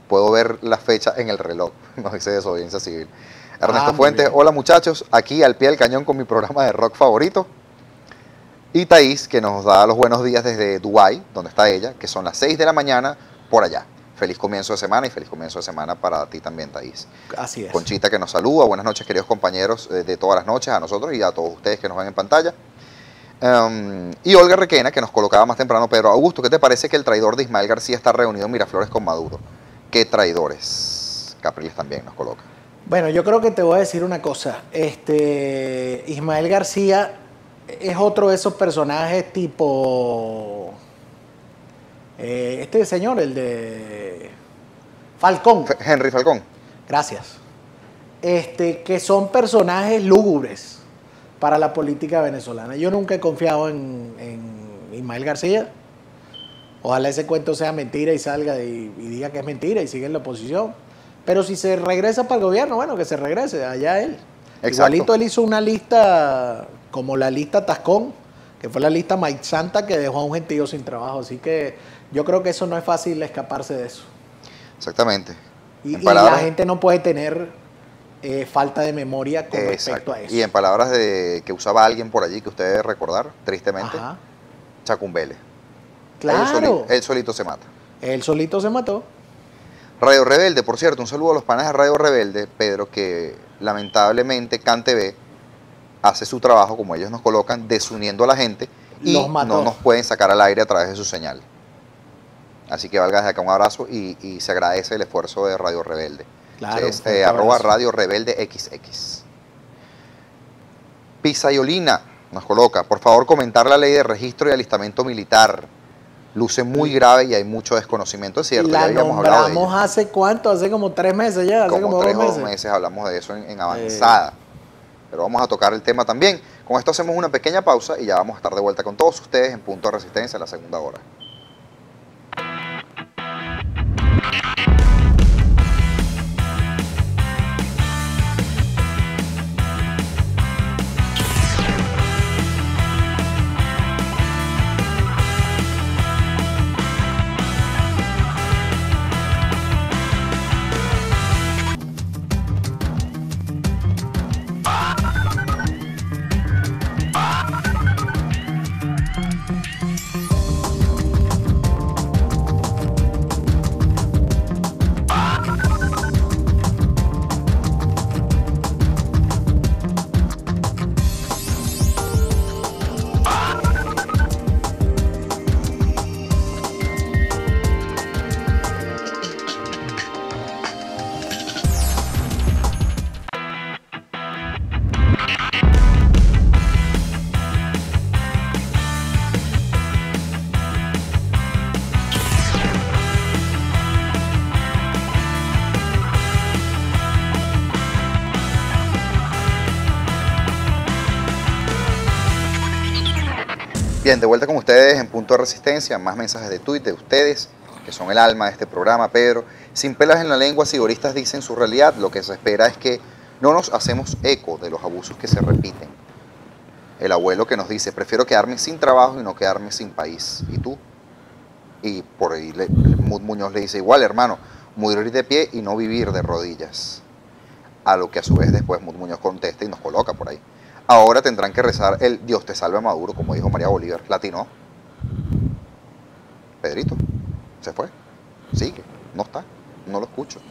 puedo ver la fecha en el reloj, nos dice Desobediencia Civil. Ernesto Ah, muy Fuentes, bien. hola muchachos, aquí al pie del cañón con mi programa de rock favorito. Y Thaís, que nos da los buenos días desde Dubái, donde está ella, que son las seis de la mañana por allá. Feliz comienzo de semana y feliz comienzo de semana para ti también, Thaís. Así es. Conchita, que nos saluda. Buenas noches, queridos compañeros eh, de todas las noches, a nosotros y a todos ustedes que nos ven en pantalla. Um, y Olga Requena, que nos colocaba más temprano. Pedro Augusto, ¿qué te parece que el traidor de Ismael García está reunido en Miraflores con Maduro? ¿Qué traidores? Capriles también nos coloca. Bueno, yo creo que te voy a decir una cosa. Este Ismael García es otro de esos personajes tipo eh, este señor, el de Falcón. F Henry Falcón. Gracias. Este, que son personajes lúgubres para la política venezolana. Yo nunca he confiado en, en Ismael García. Ojalá ese cuento sea mentira y salga y, y diga que es mentira y siga en la oposición. Pero si se regresa para el gobierno, bueno, que se regrese, allá él. Exacto. Igualito él hizo una lista como la lista Tascón, que fue la lista Mike Santa, que dejó a un gentío sin trabajo. Así que yo creo que eso no es fácil escaparse de eso. Exactamente. Y, En y palabras- la gente no puede tener eh, falta de memoria con respecto Exacto. a eso. Y en palabras de que usaba alguien por allí que usted debe recordar, tristemente, Ajá. Chacumbele. Claro. Él, soli- él solito se mata. Él solito se mató. Radio Rebelde, por cierto, un saludo a los panas de Radio Rebelde, Pedro, que lamentablemente CanTV hace su trabajo, como ellos nos colocan, desuniendo a la gente y Los mató. no nos pueden sacar al aire a través de su señal. Así que valga desde acá un abrazo y, y se agradece el esfuerzo de Radio Rebelde. Claro, Es un fuerte eh, arroba abrazo. Radio Rebelde X X. Pisayolina nos coloca, por favor comentar la ley de registro y alistamiento militar. Luce muy grave y hay mucho desconocimiento, es cierto, ya La habíamos hablado de nombramos ello. hace cuánto, hace como tres meses ya, hace Como, como, tres dos o meses. dos meses hablamos de eso en, en avanzada. Pero vamos a tocar el tema también. Con esto hacemos una pequeña pausa y ya vamos a estar de vuelta con todos ustedes en Punto de Resistencia en la segunda hora. Bien, de vuelta con ustedes en Punto de Resistencia, más mensajes de tuit de ustedes, que son el alma de este programa, Pedro. Sin pelas en la lengua, sigoristas dicen su realidad, lo que se espera es que no nos hacemos eco de los abusos que se repiten. El abuelo que nos dice, prefiero quedarme sin trabajo y no quedarme sin país. ¿Y tú? Y por ahí le, Mud Muñoz le dice, igual hermano, morir de pie y no vivir de rodillas. A lo que a su vez después Mud Muñoz contesta y nos coloca por ahí. Ahora tendrán que rezar el Dios te salve Maduro, como dijo María Bolívar. Latino. Pedrito, se fue. Sigue, no está, no lo escucho.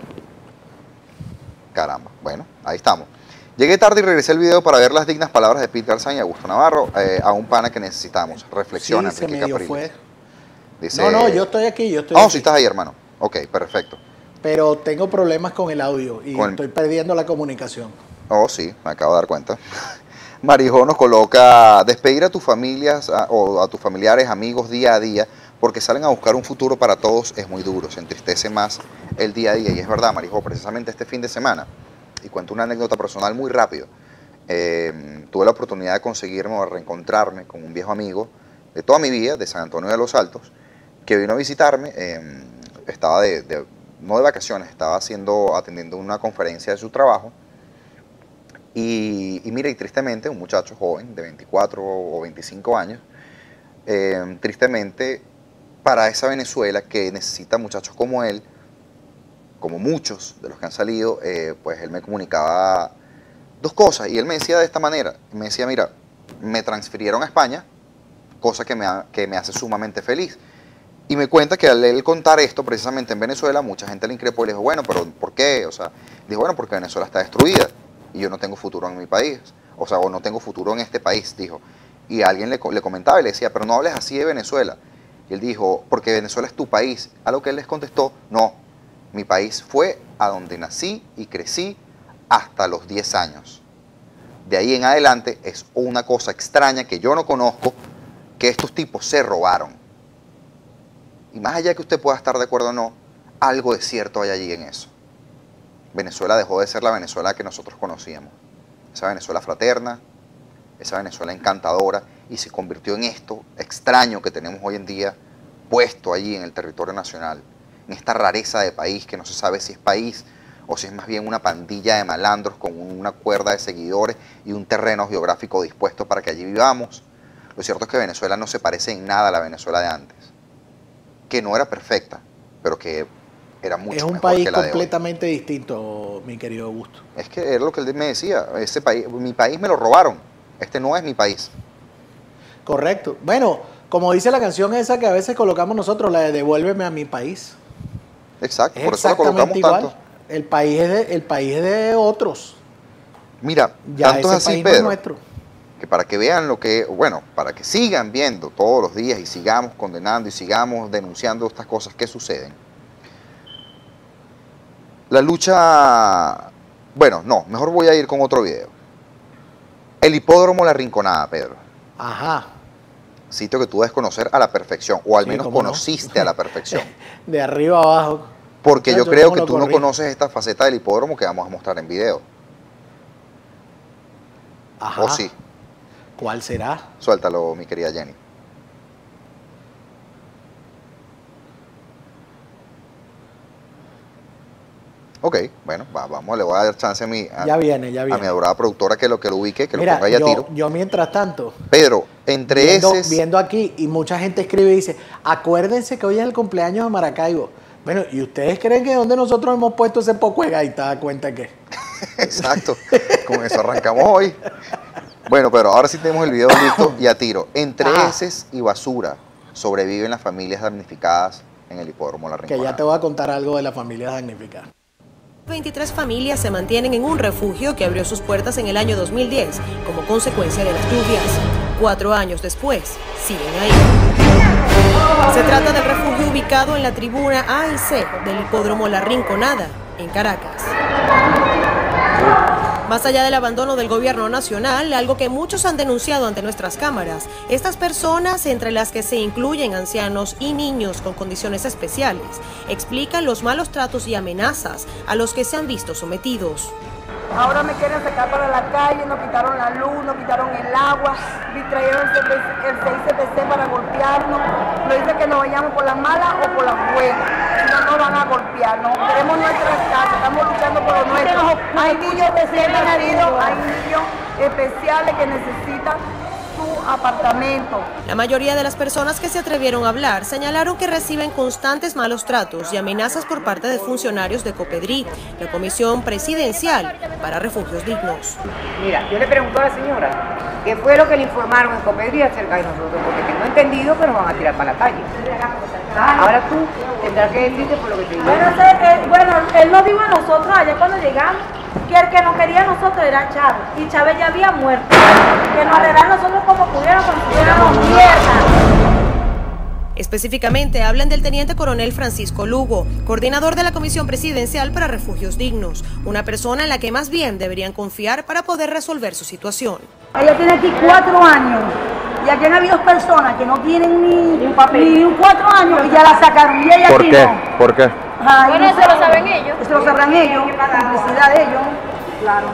Caramba, bueno, ahí estamos. Llegué tarde y regresé el video para ver las dignas palabras de Pete Garzán y Augusto Navarro, eh, a un pana que necesitamos. Reflexiona, Sí, se Enrique medio Capriles. fue. Dice, No, no, yo estoy aquí, yo estoy Oh, aquí. sí estás ahí, hermano. Ok, perfecto. Pero tengo problemas con el audio y Con el- estoy perdiendo la comunicación. Oh, sí, me acabo de dar cuenta. Marijó nos coloca, despedir a tus familias a- o a tus familiares, amigos día a día, porque salen a buscar un futuro para todos, es muy duro, se entristece más el día a día. Y es verdad, Marijó, precisamente este fin de semana, y cuento una anécdota personal muy rápido, eh, tuve la oportunidad de conseguirme o de reencontrarme con un viejo amigo de toda mi vida, de San Antonio de los Altos, que vino a visitarme, eh, estaba de, de- no de vacaciones, estaba haciendo, atendiendo una conferencia de su trabajo. Y, y mira, y tristemente, un muchacho joven de veinticuatro o veinticinco años, eh, tristemente, para esa Venezuela que necesita muchachos como él, como muchos de los que han salido, eh, pues él me comunicaba dos cosas. Y él me decía de esta manera, me decía, mira, me transfirieron a España, cosa que me, ha, que me hace sumamente feliz. Y me cuenta que al él contar esto precisamente en Venezuela, mucha gente le increpó y le dijo, bueno, pero ¿por qué? O sea, dijo, bueno, porque Venezuela está destruida y yo no tengo futuro en mi país. O sea, o no tengo futuro en este país, dijo. Y alguien le, le comentaba y le decía, pero no hables así de Venezuela. Y él dijo, porque Venezuela es tu país. A lo que él les contestó, no, mi país fue a donde nací y crecí hasta los diez años. De ahí en adelante es una cosa extraña que yo no conozco, que estos tipos se robaron. Y más allá de que usted pueda estar de acuerdo o no, algo de cierto hay allí en eso. Venezuela dejó de ser la Venezuela que nosotros conocíamos. Esa Venezuela fraterna, esa Venezuela encantadora, y se convirtió en esto extraño que tenemos hoy en día, puesto allí en el territorio nacional, en esta rareza de país que no se sabe si es país o si es más bien una pandilla de malandros con una cuerda de seguidores y un terreno geográfico dispuesto para que allí vivamos. Lo cierto es que Venezuela no se parece en nada a la Venezuela de antes, que no era perfecta, pero que era mucho mejor que la de hoy. Es un país completamente distinto, mi querido Augusto. Es que era lo que él me decía, ese país, mi país me lo robaron, este no es mi país. Correcto. Bueno, como dice la canción esa que a veces colocamos nosotros, la de Devuélveme a mi país. Exacto, es por eso lo colocamos igual. tanto. El país es de, el país es de otros. Mira, ya tanto ese es así, país Pedro, no es nuestro. Que para que vean lo que, bueno, para que sigan viendo todos los días y sigamos condenando y sigamos denunciando estas cosas que suceden. La lucha, bueno, no, mejor voy a ir con otro video. El hipódromo La Rinconada, Pedro. Ajá. Sitio que tú debes conocer a la perfección, o al Sí, menos conociste no? a la perfección. De arriba a abajo. Porque yo Muchacho, creo ¿cómo que lo tú no corrí? conoces esta faceta del hipódromo que vamos a mostrar en video. Ajá. ¿O sí? ¿Cuál será? Suéltalo, mi querida Jenny. Ok, bueno, va, vamos, le voy a dar chance a mi, a, Ya viene, ya a viene. mi adorada productora que lo que lo ubique, que Mira, lo ponga ahí a yo, tiro. yo mientras tanto, Pedro, entre viendo, ese... viendo aquí, y mucha gente escribe y dice, acuérdense que hoy es el cumpleaños de Maracaibo. Bueno, ¿y ustedes creen que donde nosotros hemos puesto ese poco de gaita, da cuenta que? Exacto, con eso arrancamos hoy. Bueno, pero ahora sí tenemos el video listo y a tiro. Entre Ajá. heces y basura sobreviven las familias damnificadas en el hipódromo La Que Rinconada. ya te voy a contar algo de la familia damnificada. veintitrés familias se mantienen en un refugio que abrió sus puertas en el año dos mil diez como consecuencia de las lluvias. Cuatro años después, siguen ahí. Se trata del refugio ubicado en la tribuna A y C del hipódromo La Rinconada, en Caracas. Más allá del abandono del gobierno nacional, algo que muchos han denunciado ante nuestras cámaras, estas personas, entre las que se incluyen ancianos y niños con condiciones especiales, explican los malos tratos y amenazas a los que se han visto sometidos. Ahora me quieren sacar para la calle, nos quitaron la luz, nos quitaron el agua, y trajeron el seis C P C para golpearnos. Nos dicen que nos vayamos por las malas o por las buenas. Si no, nos van a golpear. No queremos nuestras casas, estamos luchando por lo nuestro. Hay niños recién nacidos, hay niños especiales que necesitan su apartamento. La mayoría de las personas que se atrevieron a hablar señalaron que reciben constantes malos tratos y amenazas por parte de funcionarios de COPEDRI, la Comisión Presidencial para Refugios Dignos. Mira, yo le pregunto a la señora qué fue lo que le informaron en COPEDRI acerca de nosotros, porque tengo entendido que nos van a tirar para la calle. Ahora tú tendrás que decirte por lo que te digo. Bueno, sé que- bueno, él nos dijo a nosotros allá cuando llegamos que el que nos quería a nosotros era Chávez, y Chávez ya había muerto. Que nos arreglaran nosotros como pudieran, como pudiéramos mierda. Específicamente hablan del teniente coronel Francisco Lugo, coordinador de la Comisión Presidencial para Refugios Dignos, una persona en la que más bien deberían confiar para poder resolver su situación. Ella tiene aquí cuatro años, y aquí han habido personas que no tienen ni, ni un papel, ni un cuatro años, y ya la sacaron, y ella aquí no. ¿Por qué? Ay, Bueno, no eso sé. lo saben ellos. Eso lo sabrán ellos, la publicidad de ellos, claro.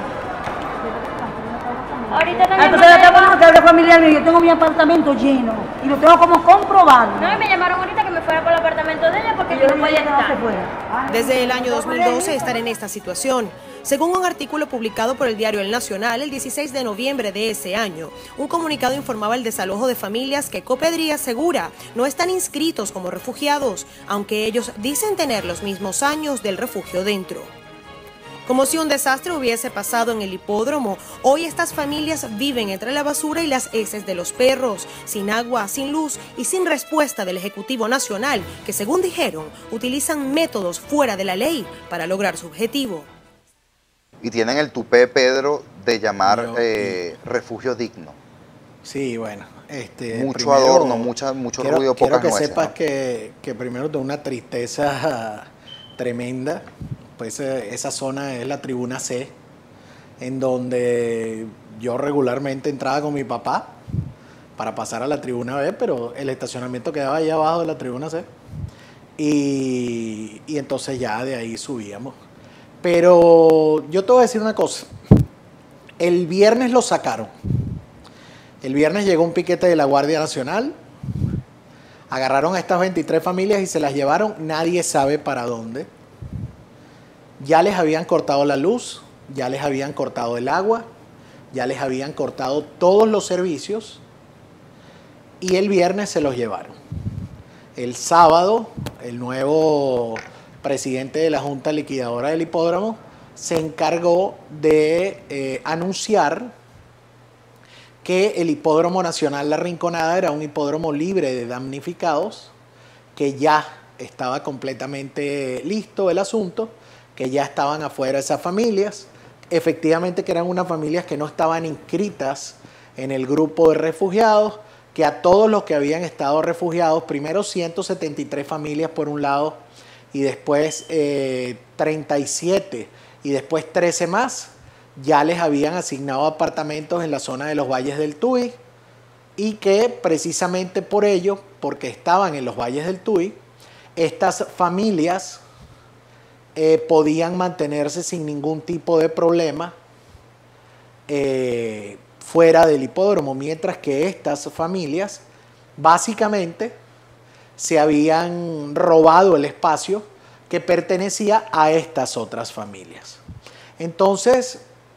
Ahorita Ah, entonces ya está bueno que hable familiar mío, yo tengo mi apartamento lleno, y lo tengo como comprobado. No, y me llamaron ahorita que me fuera por el apartamento de ella porque yo no podía estar. Desde el año dos mil doce están en esta situación. Según un artículo publicado por el diario El Nacional el dieciséis de noviembre de ese año, un comunicado informaba el desalojo de familias que Copedrí asegura no están inscritos como refugiados, aunque ellos dicen tener los mismos años del refugio dentro. Como si un desastre hubiese pasado en el hipódromo, hoy estas familias viven entre la basura y las heces de los perros, sin agua, sin luz y sin respuesta del Ejecutivo Nacional, que según dijeron, utilizan métodos fuera de la ley para lograr su objetivo. Y tienen el tupé, Pedro, de llamar Yo, eh, refugio digno. Sí, bueno. Este, mucho primero, adorno, mucha, mucho quiero, ruido, quiero pocas que nueces, sepas ¿no? que, que primero de una tristeza tremenda, pues esa zona es la tribuna C, en donde yo regularmente entraba con mi papá para pasar a la tribuna B, pero el estacionamiento quedaba ahí abajo de la tribuna C. Y, y entonces ya de ahí subíamos. Pero yo te voy a decir una cosa. El viernes lo sacaron. El viernes llegó un piquete de la Guardia Nacional. Agarraron a estas veintitrés familias y se las llevaron. Nadie sabe para dónde. Ya les habían cortado la luz. Ya les habían cortado el agua. Ya les habían cortado todos los servicios. Y el viernes se los llevaron. El sábado, el nuevo presidente de la Junta Liquidadora del Hipódromo se encargó de eh, anunciar que el Hipódromo Nacional La Rinconada era un hipódromo libre de damnificados, que ya estaba completamente listo el asunto, que ya estaban afuera esas familias, efectivamente que eran unas familias que no estaban inscritas en el grupo de refugiados, que a todos los que habían estado refugiados, primero ciento setenta y tres familias por un lado, y después eh, treinta y siete, y después trece más, ya les habían asignado apartamentos en la zona de los Valles del Tuy, y que precisamente por ello, porque estaban en los Valles del Tuy, estas familias eh, podían mantenerse sin ningún tipo de problema eh, fuera del hipódromo, mientras que estas familias básicamente se habían robado el espacio que pertenecía a estas otras familias. Entonces,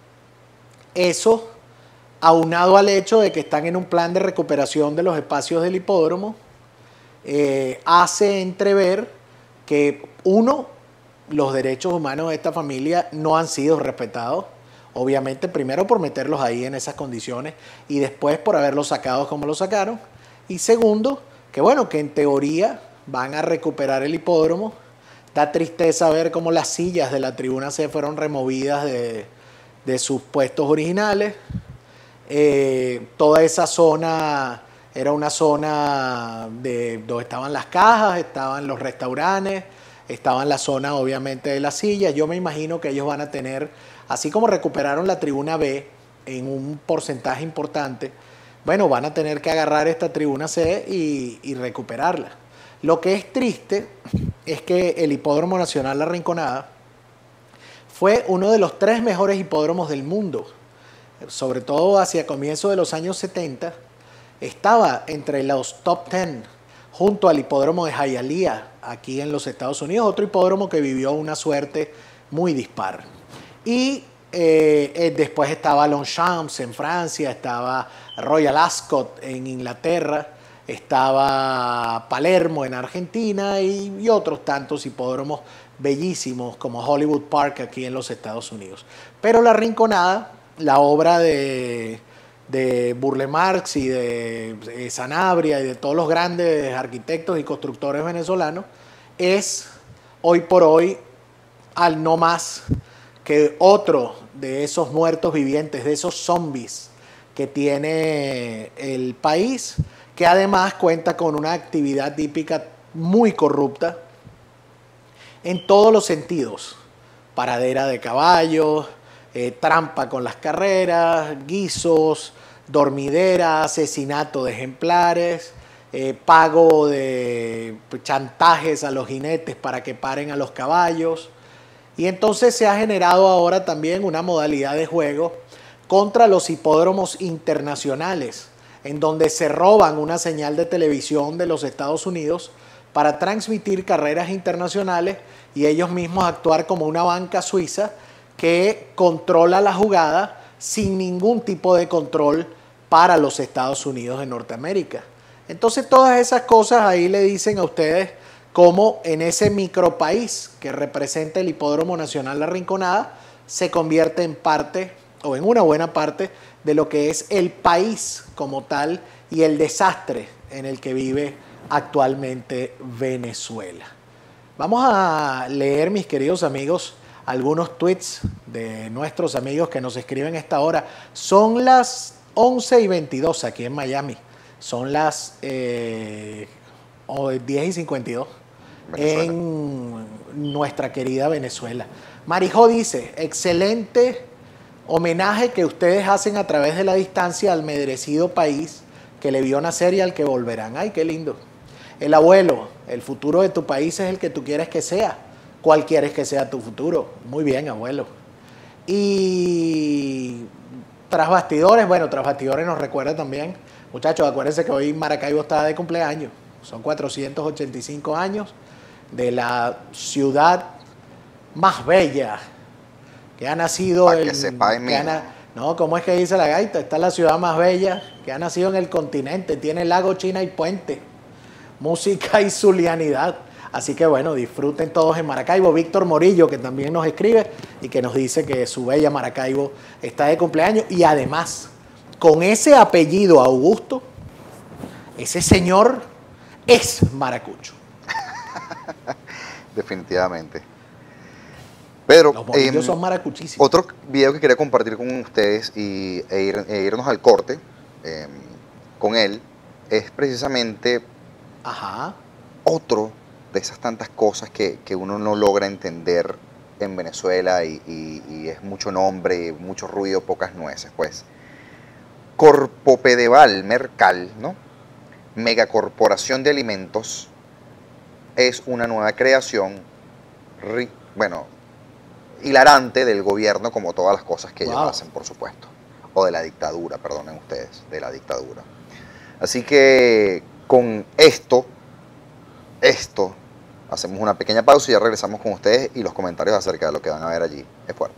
eso, aunado al hecho de que están en un plan de recuperación de los espacios del hipódromo, eh, hace entrever que, uno, los derechos humanos de esta familia no han sido respetados, obviamente primero por meterlos ahí en esas condiciones y después por haberlos sacado como los sacaron, y segundo, que bueno, que en teoría van a recuperar el hipódromo. Da tristeza ver cómo las sillas de la tribuna C fueron removidas de, de sus puestos originales. Eh, toda esa zona era una zona de, donde estaban las cajas, estaban los restaurantes, estaban la zona obviamente de las sillas. Yo me imagino que ellos van a tener, así como recuperaron la tribuna B en un porcentaje importante, bueno, van a tener que agarrar esta tribuna C y, y recuperarla. Lo que es triste es que el Hipódromo Nacional La Rinconada fue uno de los tres mejores hipódromos del mundo, sobre todo hacia comienzos de los años setenta, estaba entre los top diez, junto al hipódromo de Hialeah, aquí en los Estados Unidos, otro hipódromo que vivió una suerte muy dispar. Y eh, eh, después estaba Longchamps en Francia, estaba Royal Ascot en Inglaterra, estaba Palermo en Argentina y, y otros tantos hipódromos bellísimos como Hollywood Park aquí en los Estados Unidos. Pero La Rinconada, la obra de, de Burle Marx y de, de Sanabria y de todos los grandes arquitectos y constructores venezolanos, es hoy por hoy al no más que otro de esos muertos vivientes, de esos zombies que tiene el país, que además cuenta con una actividad típica muy corrupta en todos los sentidos: paradera de caballos, eh, trampa con las carreras, guisos, dormidera, asesinato de ejemplares, eh, pago de chantajes a los jinetes para que paren a los caballos. Y entonces se ha generado ahora también una modalidad de juego contra los hipódromos internacionales, en donde se roban una señal de televisión de los Estados Unidos para transmitir carreras internacionales y ellos mismos actuar como una banca suiza que controla la jugada sin ningún tipo de control para los Estados Unidos de Norteamérica. Entonces todas esas cosas ahí le dicen a ustedes cómo en ese micropaís que representa el Hipódromo Nacional La Rinconada se convierte en parte o en una buena parte de lo que es el país como tal y el desastre en el que vive actualmente Venezuela. Vamos a leer, mis queridos amigos, algunos tweets de nuestros amigos que nos escriben a esta hora. Son las once y veintidós aquí en Miami. Son las eh, diez y cincuenta y dos en nuestra querida Venezuela. Marijo dice, excelente homenaje que ustedes hacen a través de la distancia al merecido país que le vio nacer y al que volverán. Ay, qué lindo. El abuelo, el futuro de tu país es el que tú quieres que sea. ¿Cuál quieres que sea tu futuro? Muy bien, abuelo. Y tras bastidores, bueno, tras bastidores nos recuerda también, muchachos, acuérdense que hoy Maracaibo está de cumpleaños. Son cuatrocientos ochenta y cinco años de la ciudad más bella que ha nacido Para en... que sepa en que ha na- no, ¿cómo es que dice la gaita? Esta es la ciudad más bella que ha nacido en el continente. Tiene lago, China y puente. Música y zulianidad. Así que bueno, disfruten todos en Maracaibo. Víctor Morillo, que también nos escribe y que nos dice que su bella Maracaibo está de cumpleaños. Y además, con ese apellido Augusto, ese señor es maracucho. Definitivamente. Pero Los morillos em, son maracuchísimos. otro video que quería compartir con ustedes y, e, ir- e irnos al corte em, con él es precisamente Ajá. otro de esas tantas cosas que, que uno no logra entender en Venezuela y, y- y es mucho nombre, mucho ruido, pocas nueces, pues. Corpopedeval Mercal, ¿no? Megacorporación de Alimentos, es una nueva creación, ri- bueno, hilarante del gobierno, como todas las cosas que ellos Wow. hacen, por supuesto. O de la dictadura, perdonen ustedes, de la dictadura. Así que con esto, esto, hacemos una pequeña pausa y ya regresamos con ustedes y los comentarios acerca de lo que van a ver allí. Es fuerte.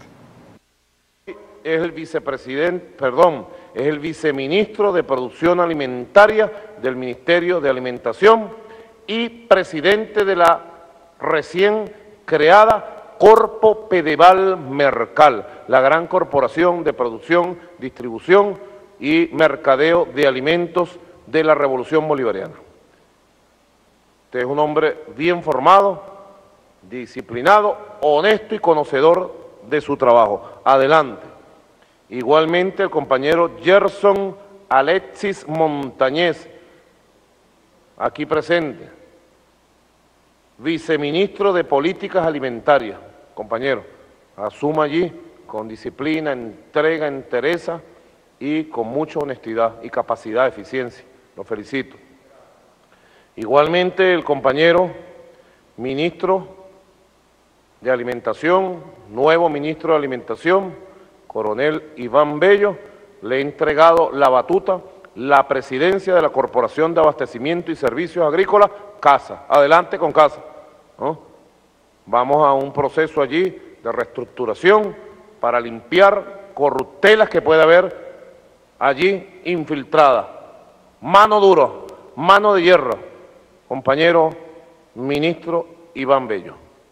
Es el vicepresidente, perdón, es el viceministro de Producción Alimentaria del Ministerio de Alimentación y presidente de la recién creada Corpo Pedeval Mercal, la gran corporación de producción, distribución y mercadeo de alimentos de la Revolución Bolivariana. Usted es un hombre bien formado, disciplinado, honesto y conocedor de su trabajo. Adelante. Igualmente el compañero Gerson Alexis Montañez, aquí presente, viceministro de Políticas Alimentarias. Compañero, asuma allí con disciplina, entrega, entereza y con mucha honestidad y capacidad, eficiencia. Lo felicito. Igualmente el compañero ministro de Alimentación, nuevo ministro de Alimentación, coronel Iván Bello, le he entregado la batuta, la presidencia de la Corporación de Abastecimiento y Servicios Agrícolas, CASA. Adelante con CASA, ¿no? Vamos a un proceso allí de reestructuración para limpiar corruptelas que puede haber allí infiltradas. Mano dura, mano de hierro, compañero ministro Iván Bello.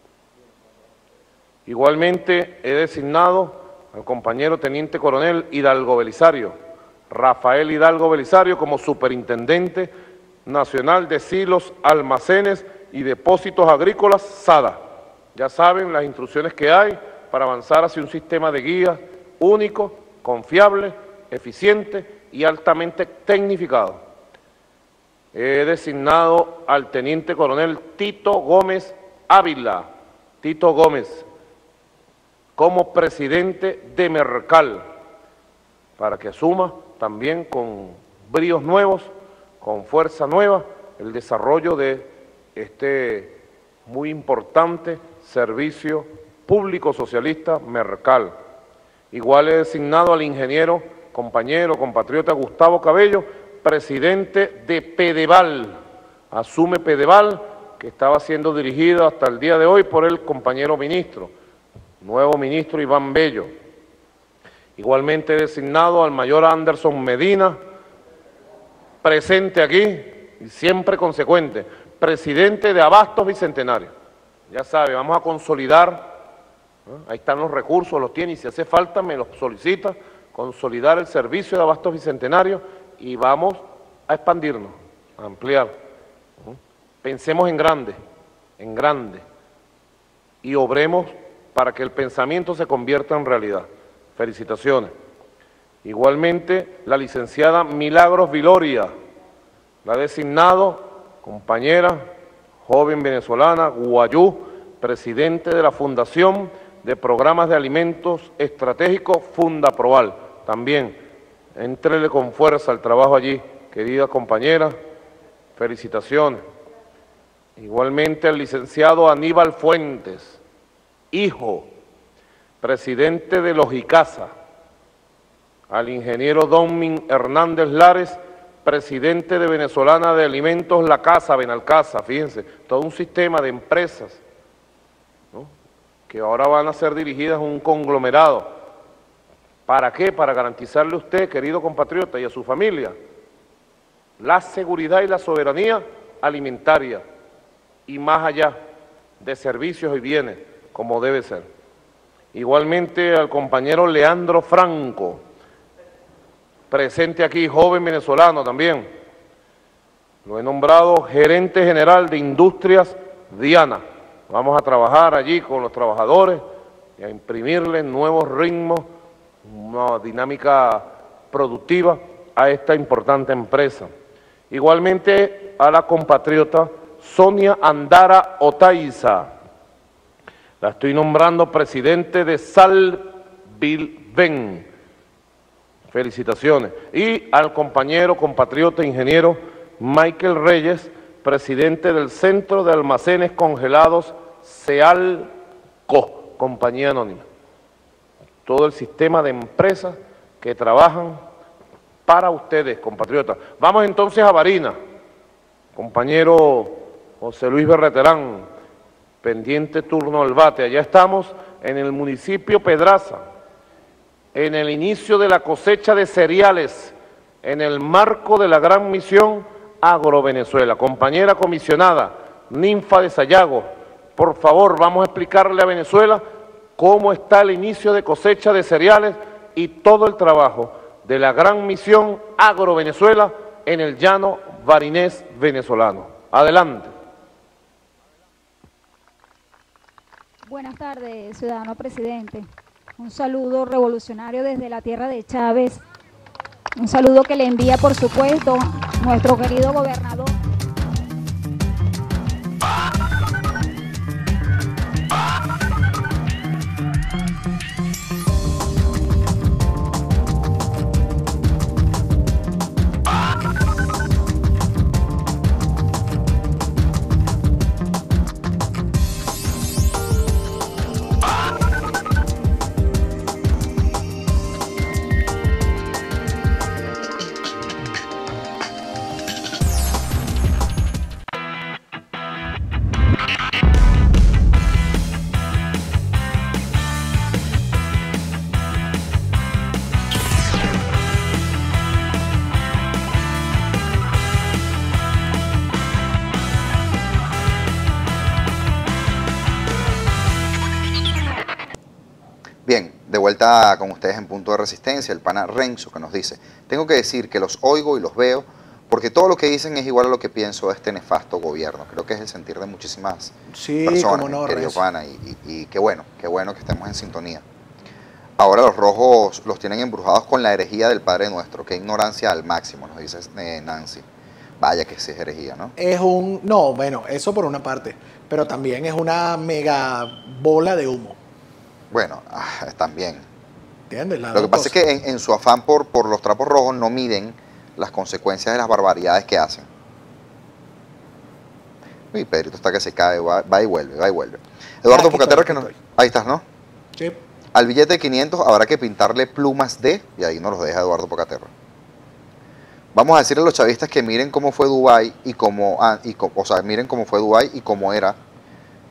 Igualmente he designado al compañero teniente coronel Hidalgo Belisario, Rafael Hidalgo Belisario, como superintendente nacional de silos, almacenes y depósitos agrícolas, SADA. Ya saben las instrucciones que hay para avanzar hacia un sistema de guías único, confiable, eficiente y altamente tecnificado. He designado al teniente coronel Tito Gómez Ávila, Tito Gómez, como presidente de Mercal, para que asuma también con bríos nuevos, con fuerza nueva, el desarrollo de este muy importante servicio público socialista Mercal. Igual he designado al ingeniero, compañero, compatriota Gustavo Cabello, presidente de Pedeval. Asume Pedeval, que estaba siendo dirigido hasta el día de hoy por el compañero ministro. nuevo ministro Iván Bello. Igualmente designado al mayor Anderson Medina, presente aquí y siempre consecuente, presidente de Abastos Bicentenario. Ya sabe, vamos a consolidar, ¿no? Ahí están los recursos, los tiene y si hace falta me los solicita, consolidar el servicio de Abastos Bicentenario y vamos a expandirnos, a ampliar. ¿no? Pensemos en grande, en grande y obremos para que el pensamiento se convierta en realidad. Felicitaciones. Igualmente, la licenciada Milagros Viloria, la ha designado compañera, joven venezolana, Guayú, presidente de la Fundación de Programas de Alimentos Estratégicos Fundaproal. También, éntrele con fuerza al trabajo allí, querida compañera, felicitaciones. Igualmente, el licenciado Aníbal Fuentes, hijo, presidente de los ICASA, al ingeniero Donmin Hernández Lares, presidente de Venezolana de Alimentos La Casa, Benalcasa, fíjense, todo un sistema de empresas, ¿no? que ahora van a ser dirigidas a un conglomerado. ¿Para qué? Para garantizarle a usted, querido compatriota, y a su familia, la seguridad y la soberanía alimentaria, y más allá de servicios y bienes, como debe ser. Igualmente al compañero Leandro Franco, presente aquí, joven venezolano también. Lo he nombrado gerente general de Industrias Diana. Vamos a trabajar allí con los trabajadores y a imprimirle nuevos ritmos, una dinámica productiva a esta importante empresa. Igualmente a la compatriota Sonia Andara Otaiza. La estoy nombrando presidente de Salvilven. Felicitaciones. Y al compañero, compatriota, ingeniero Michael Reyes, presidente del Centro de Almacenes Congelados Cealco, compañía anónima. Todo el sistema de empresas que trabajan para ustedes, compatriotas. Vamos entonces a Barinas. Compañero José Luis Berreterán, pendiente turno al bate. Allá estamos en el municipio Pedraza, en el inicio de la cosecha de cereales, en el marco de la gran misión Agrovenezuela. Compañera comisionada, Ninfa de Sayago, por favor, vamos a explicarle a Venezuela cómo está el inicio de cosecha de cereales y todo el trabajo de la gran misión Agrovenezuela en el llano barinés venezolano. Adelante. Buenas tardes, ciudadano presidente. Un saludo revolucionario desde la tierra de Chávez. Un saludo que le envía, por supuesto, nuestro querido gobernador. Bien, de vuelta con ustedes en Punto de Resistencia, el pana Renzo que nos dice: tengo que decir que los oigo y los veo porque todo lo que dicen es igual a lo que pienso de este nefasto gobierno. Creo que es el sentir de muchísimas sí, personas, cómo no, querido Renzo. pana, y, y, y qué bueno, qué bueno que estemos en sintonía. Ahora los rojos los tienen embrujados con la herejía del Padre Nuestro. Qué ignorancia al máximo, nos dice eh, Nancy. Vaya que sí es herejía, ¿no? Es un... No, bueno, eso por una parte, pero también es una mega bola de humo. Bueno, ah, también. ¿Entiendes? Las Lo que dos pasa cosas. es que en, en su afán por, por los trapos rojos no miden las consecuencias de las barbaridades que hacen. Uy, Pedrito está que se cae, va, va y vuelve, va y vuelve. Eduardo Aquí Pocatero, estoy, que aquí nos... estoy. Ahí estás, ¿no? Sí. Al billete de quinientos habrá que pintarle plumas de, y ahí nos los deja Eduardo Pocatero. Vamos a decirle a los chavistas que miren cómo fue Dubái y cómo, ah, y, co- o sea, miren cómo fue Dubái y cómo era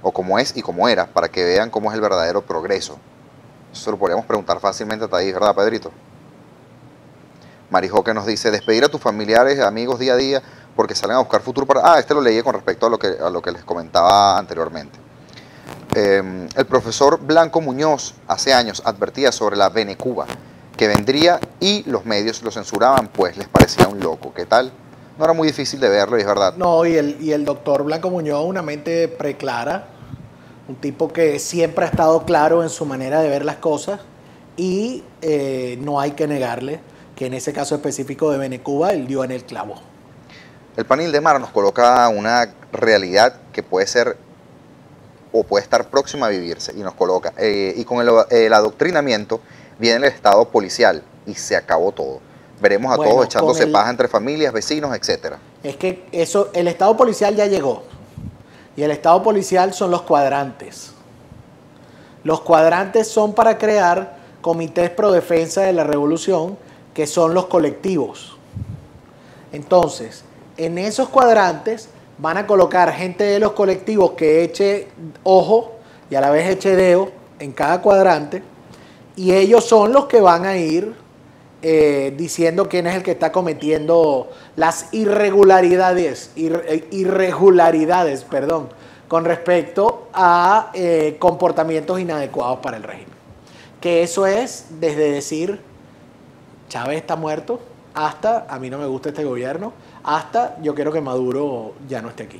o cómo es y cómo era, para que vean cómo es el verdadero progreso. Eso lo podríamos preguntar fácilmente a Thaís, ¿verdad, Pedrito? Marijo que nos dice, despedir a tus familiares, amigos día a día, porque salen a buscar futuro para... Ah, este lo leí con respecto a lo que, a lo que les comentaba anteriormente. Eh, el profesor Blanco Muñoz hace años advertía sobre la Venecuba, que vendría y los medios lo censuraban, pues les parecía un loco. ¿Qué tal? No era muy difícil de verlo y es verdad. No, y el, y el doctor Blanco Muñoz, una mente preclara, un tipo que siempre ha estado claro en su manera de ver las cosas y eh, no hay que negarle que en ese caso específico de Venecuba, él dio en el clavo. El panel de Mar nos coloca una realidad que puede ser o puede estar próxima a vivirse y nos coloca, eh, y con el, el adoctrinamiento viene el estado policial y se acabó todo. Veremos a Bueno, todos echándose el, paja entre familias, vecinos, etcétera. Es que eso, el estado policial ya llegó y el estado policial son los cuadrantes. Los cuadrantes son para crear comités pro defensa de la revolución, que son los colectivos. Entonces, en esos cuadrantes van a colocar gente de los colectivos que eche ojo y a la vez eche dedo en cada cuadrante, y ellos son los que van a ir eh, diciendo quién es el que está cometiendo las irregularidades, ir, irregularidades, perdón, con respecto a eh, comportamientos inadecuados para el régimen. Que eso es desde decir Chávez está muerto hasta a mí no me gusta este gobierno, hasta yo quiero que Maduro ya no esté aquí.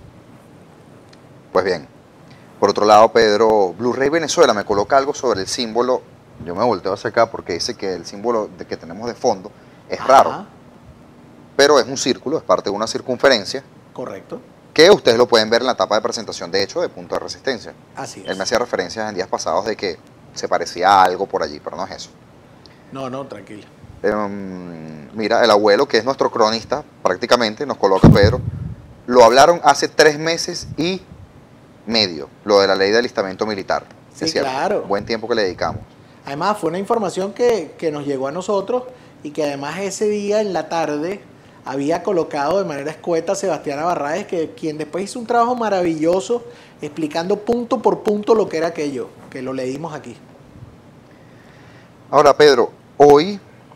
Pues bien, por otro lado, Pedro, Blu-ray Venezuela me coloca algo sobre el símbolo. Yo me volteo hacia acá porque dice que el símbolo de que tenemos de fondo es Ajá. raro, pero es un círculo, es parte de una circunferencia. Correcto. Que ustedes lo pueden ver en la etapa de presentación, de hecho, de Punto de Resistencia. Así es. Él me hacía referencias en días pasados de que se parecía a algo por allí, pero no es eso. No, no, tranquilo. Um, mira, el abuelo, que es nuestro cronista, prácticamente, nos coloca, Pedro, lo hablaron hace tres meses y medio, lo de la ley de alistamiento militar. Sí, es cierto, claro. Buen tiempo que le dedicamos. Además, fue una información que, que nos llegó a nosotros y que además ese día en la tarde había colocado de manera escueta a Sebastián Barraez, que quien después hizo un trabajo maravilloso explicando punto por punto lo que era aquello, que lo leímos aquí. Ahora, Pedro, hoy,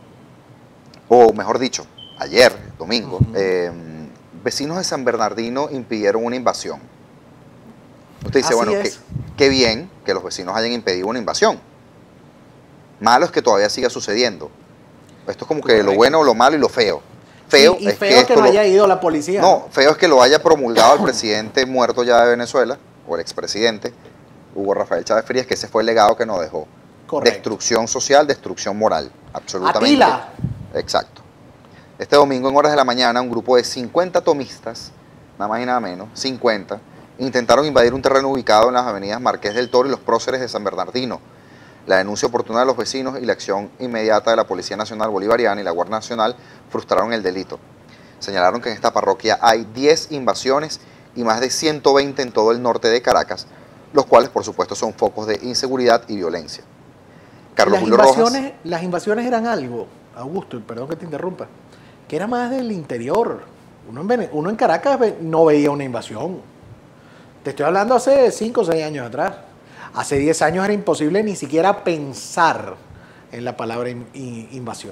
o mejor dicho, ayer, domingo, uh-huh. eh, vecinos de San Bernardino impidieron una invasión. Usted dice, Así bueno, qué, qué bien que los vecinos hayan impedido una invasión. Malo es que todavía siga sucediendo. Esto es como que Correcto. Lo bueno, lo malo y lo feo. Feo y, y es feo que, que no lo, haya ido la policía. No, ¿no? Feo es que lo haya promulgado el presidente muerto ya de Venezuela, o el expresidente, Hugo Rafael Chávez Frías, que ese fue el legado que nos dejó. Correcto. Destrucción social, destrucción moral. Absolutamente. Atila. Exacto. Este domingo, en horas de la mañana, un grupo de cincuenta tomistas, nada más y nada menos, cincuenta, intentaron invadir un terreno ubicado en las avenidas Marqués del Toro y Los Próceres de San Bernardino. La denuncia oportuna de los vecinos y la acción inmediata de la Policía Nacional Bolivariana y la Guardia Nacional frustraron el delito. Señalaron que en esta parroquia hay diez invasiones y más de ciento veinte en todo el norte de Caracas, los cuales, por supuesto, son focos de inseguridad y violencia. Carlos las, Julio invasiones, Rojas, las invasiones eran algo, Augusto, y perdón que te interrumpa, que era más del interior. Uno en, Vene, uno en Caracas no veía una invasión. Te estoy hablando hace cinco o seis años atrás. Hace diez años era imposible ni siquiera pensar en la palabra in, in, invasión.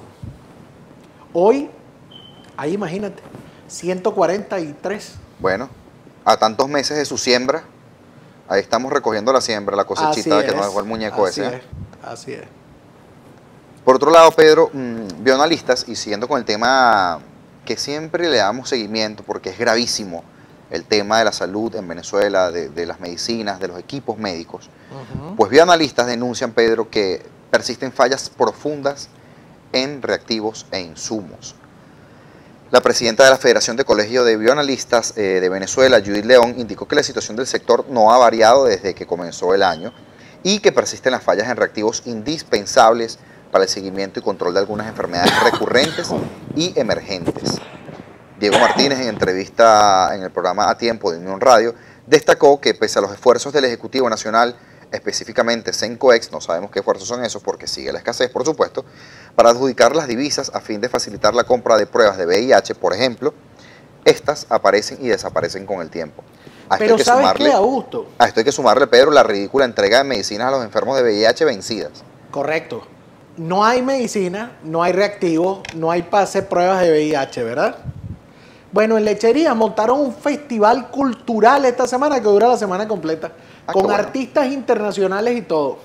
Hoy, ahí imagínate, ciento cuarenta y tres. Bueno, a tantos meses de su siembra, ahí estamos recogiendo la siembra, la cosechita que nos dejó el muñeco así ese. Es, así es. Por otro lado, Pedro, mmm, bioanalistas, y siguiendo con el tema que siempre le damos seguimiento porque es gravísimo, el tema de la salud en Venezuela, de, de las medicinas, de los equipos médicos, uh-huh. pues bioanalistas denuncian, Pedro, que persisten fallas profundas en reactivos e insumos. La presidenta de la Federación de Colegios de Bioanalistas eh, de Venezuela, Judith León, indicó que la situación del sector no ha variado desde que comenzó el año y que persisten las fallas en reactivos indispensables para el seguimiento y control de algunas enfermedades recurrentes y emergentes. Diego Martínez, en entrevista en el programa A Tiempo de Unión Radio, destacó que pese a los esfuerzos del Ejecutivo Nacional, específicamente Sencoex, no sabemos qué esfuerzos son esos porque sigue la escasez, por supuesto, para adjudicar las divisas a fin de facilitar la compra de pruebas de V I H, por ejemplo, estas aparecen y desaparecen con el tiempo. A esto Pero hay que ¿sabes sumarle- qué, Augusto? A esto hay que sumarle, Pedro, la ridícula entrega de medicinas a los enfermos de V I H vencidas. Correcto. No hay medicina, no hay reactivos, no hay para hacer pruebas de V I H, ¿verdad? Bueno, en Lechería montaron un festival cultural esta semana que dura la semana completa, Ah, con qué bueno. artistas internacionales y todo.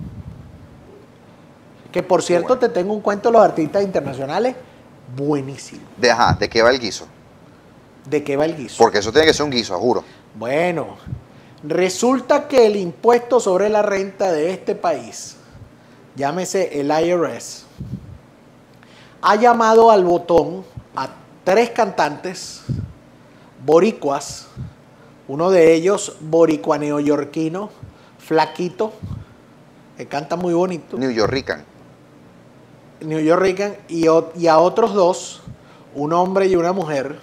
Que por cierto, bueno. te tengo un cuento de los artistas internacionales buenísimo. De, ajá, ¿de qué va el guiso? ¿De qué va el guiso? Porque eso tiene que ser un guiso, juro. Bueno, resulta que el impuesto sobre la renta de este país, llámese el I R S, ha llamado al botón a tres cantantes boricuas, uno de ellos boricua neoyorquino, flaquito, que canta muy bonito, New Yorkican. New Yorkican, y, o- y a otros dos, un hombre y una mujer,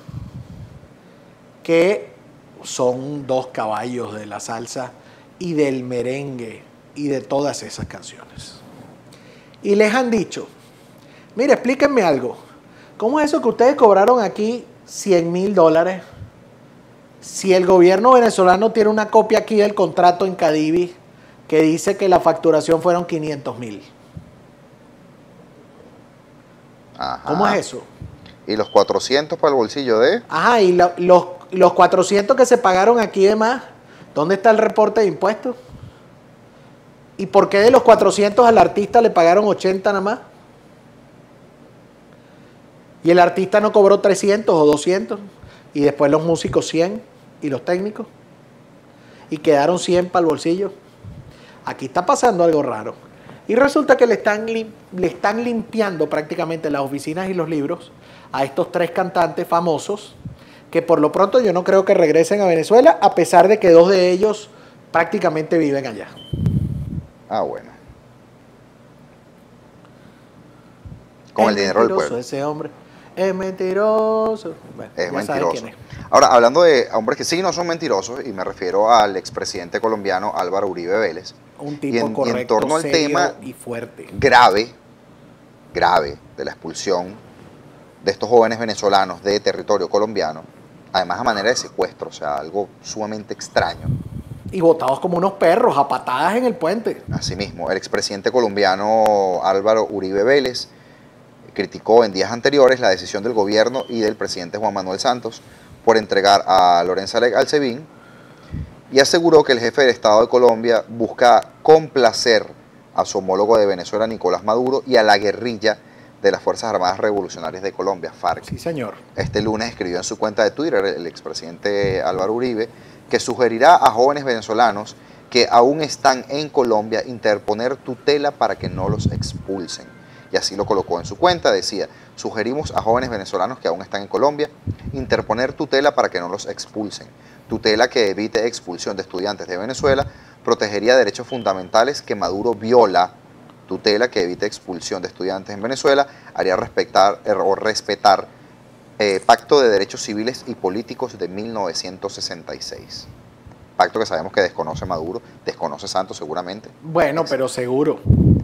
que son dos caballos de la salsa y del merengue y de todas esas canciones. Y les han dicho, mire, explíquenme algo, ¿cómo es eso que ustedes cobraron aquí cien mil dólares si el gobierno venezolano tiene una copia aquí del contrato en Cadivi que dice que la facturación fueron quinientos mil? Ajá. ¿Cómo es eso? Y los cuatrocientos para el bolsillo de... Ajá, y lo- los, los cuatrocientos que se pagaron aquí de más, ¿dónde está el reporte de impuestos? ¿Y por qué de los cuatrocientos al artista le pagaron ochenta nada más? Y el artista no cobró trescientos o doscientos, y después los músicos cien, y los técnicos, y quedaron cien para el bolsillo. Aquí está pasando algo raro. Y resulta que le están, lim- le están limpiando prácticamente las oficinas y los libros a estos tres cantantes famosos, que por lo pronto yo no creo que regresen a Venezuela, a pesar de que dos de ellos prácticamente viven allá. Ah, bueno. Con Es el dinero del mentiroso pueblo. ese hombre. Es mentiroso. Bueno, Es ya saben mentiroso. quién es. Ahora, hablando de hombres que sí no son mentirosos, y me refiero al expresidente colombiano Álvaro Uribe Vélez, Un y tipo en, y en correcto, torno al serio tema y fuerte. grave, grave de la expulsión de estos jóvenes venezolanos de territorio colombiano, además a manera de secuestro, o sea, algo sumamente extraño. Y botados como unos perros, a patadas en el puente. Asimismo, el expresidente colombiano Álvaro Uribe Vélez criticó en días anteriores la decisión del gobierno y del presidente Juan Manuel Santos por entregar a Lorenzo Alcevin y aseguró que el jefe del Estado de Colombia busca complacer a su homólogo de Venezuela, Nicolás Maduro, y a la guerrilla de las Fuerzas Armadas Revolucionarias de Colombia, FARC. Sí, señor. Este lunes escribió en su cuenta de Twitter el expresidente Álvaro Uribe que sugerirá a jóvenes venezolanos que aún están en Colombia interponer tutela para que no los expulsen. Y así lo colocó en su cuenta, decía, sugerimos a jóvenes venezolanos que aún están en Colombia interponer tutela para que no los expulsen. Tutela que evite expulsión de estudiantes de Venezuela, protegería derechos fundamentales que Maduro viola. Tutela que evite expulsión de estudiantes en Venezuela, haría respetar er, o respetar eh, Pacto de Derechos Civiles y Políticos de mil novecientos sesenta y seis. Pacto que sabemos que desconoce Maduro, desconoce Santos seguramente. Bueno, pero seguro.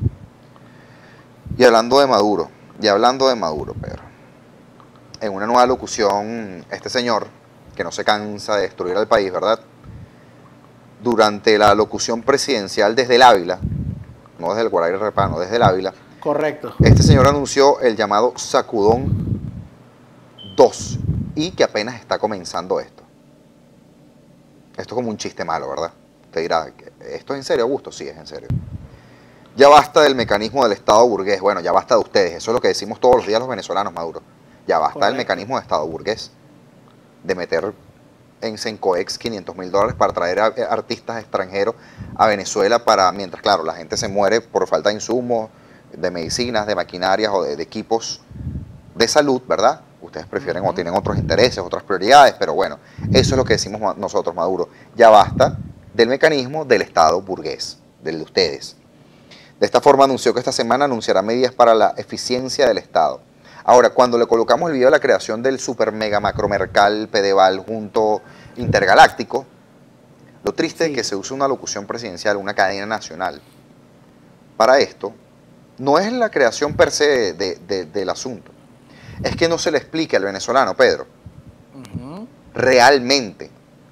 Y hablando de Maduro, y hablando de Maduro, Pedro, en una nueva locución, este señor, que no se cansa de destruir al país, ¿verdad? Durante la locución presidencial desde el Ávila, no desde el Guarayra Repano, desde el Ávila, Correcto. este señor anunció el llamado Sacudón dos y que apenas está comenzando esto. Esto es como un chiste malo, ¿verdad? Te dirá, ¿esto es en serio, Augusto? Sí, es en serio. Ya basta del mecanismo del Estado burgués. Bueno, ya basta de ustedes. Eso es lo que decimos todos los días los venezolanos, Maduro. Ya basta Correcto. del mecanismo del Estado burgués. De meter en Sencoex quinientos mil dólares para traer a, a artistas extranjeros a Venezuela para, mientras, claro, la gente se muere por falta de insumos, de medicinas, de maquinarias o de, de equipos de salud, ¿verdad? Ustedes prefieren o tienen otros intereses, otras prioridades, pero bueno, eso es lo que decimos ma- nosotros, Maduro. Ya basta del mecanismo del Estado burgués, del de ustedes. De esta forma anunció que esta semana anunciará medidas para la eficiencia del Estado. Ahora, cuando le colocamos el video de la creación del super mega macromercal Pedeval junto intergaláctico, lo triste Sí. es que se usa una locución presidencial, una cadena nacional. Para esto, no es la creación per se de, de, del asunto. Es que no se le explique al venezolano, Pedro, Ujú. realmente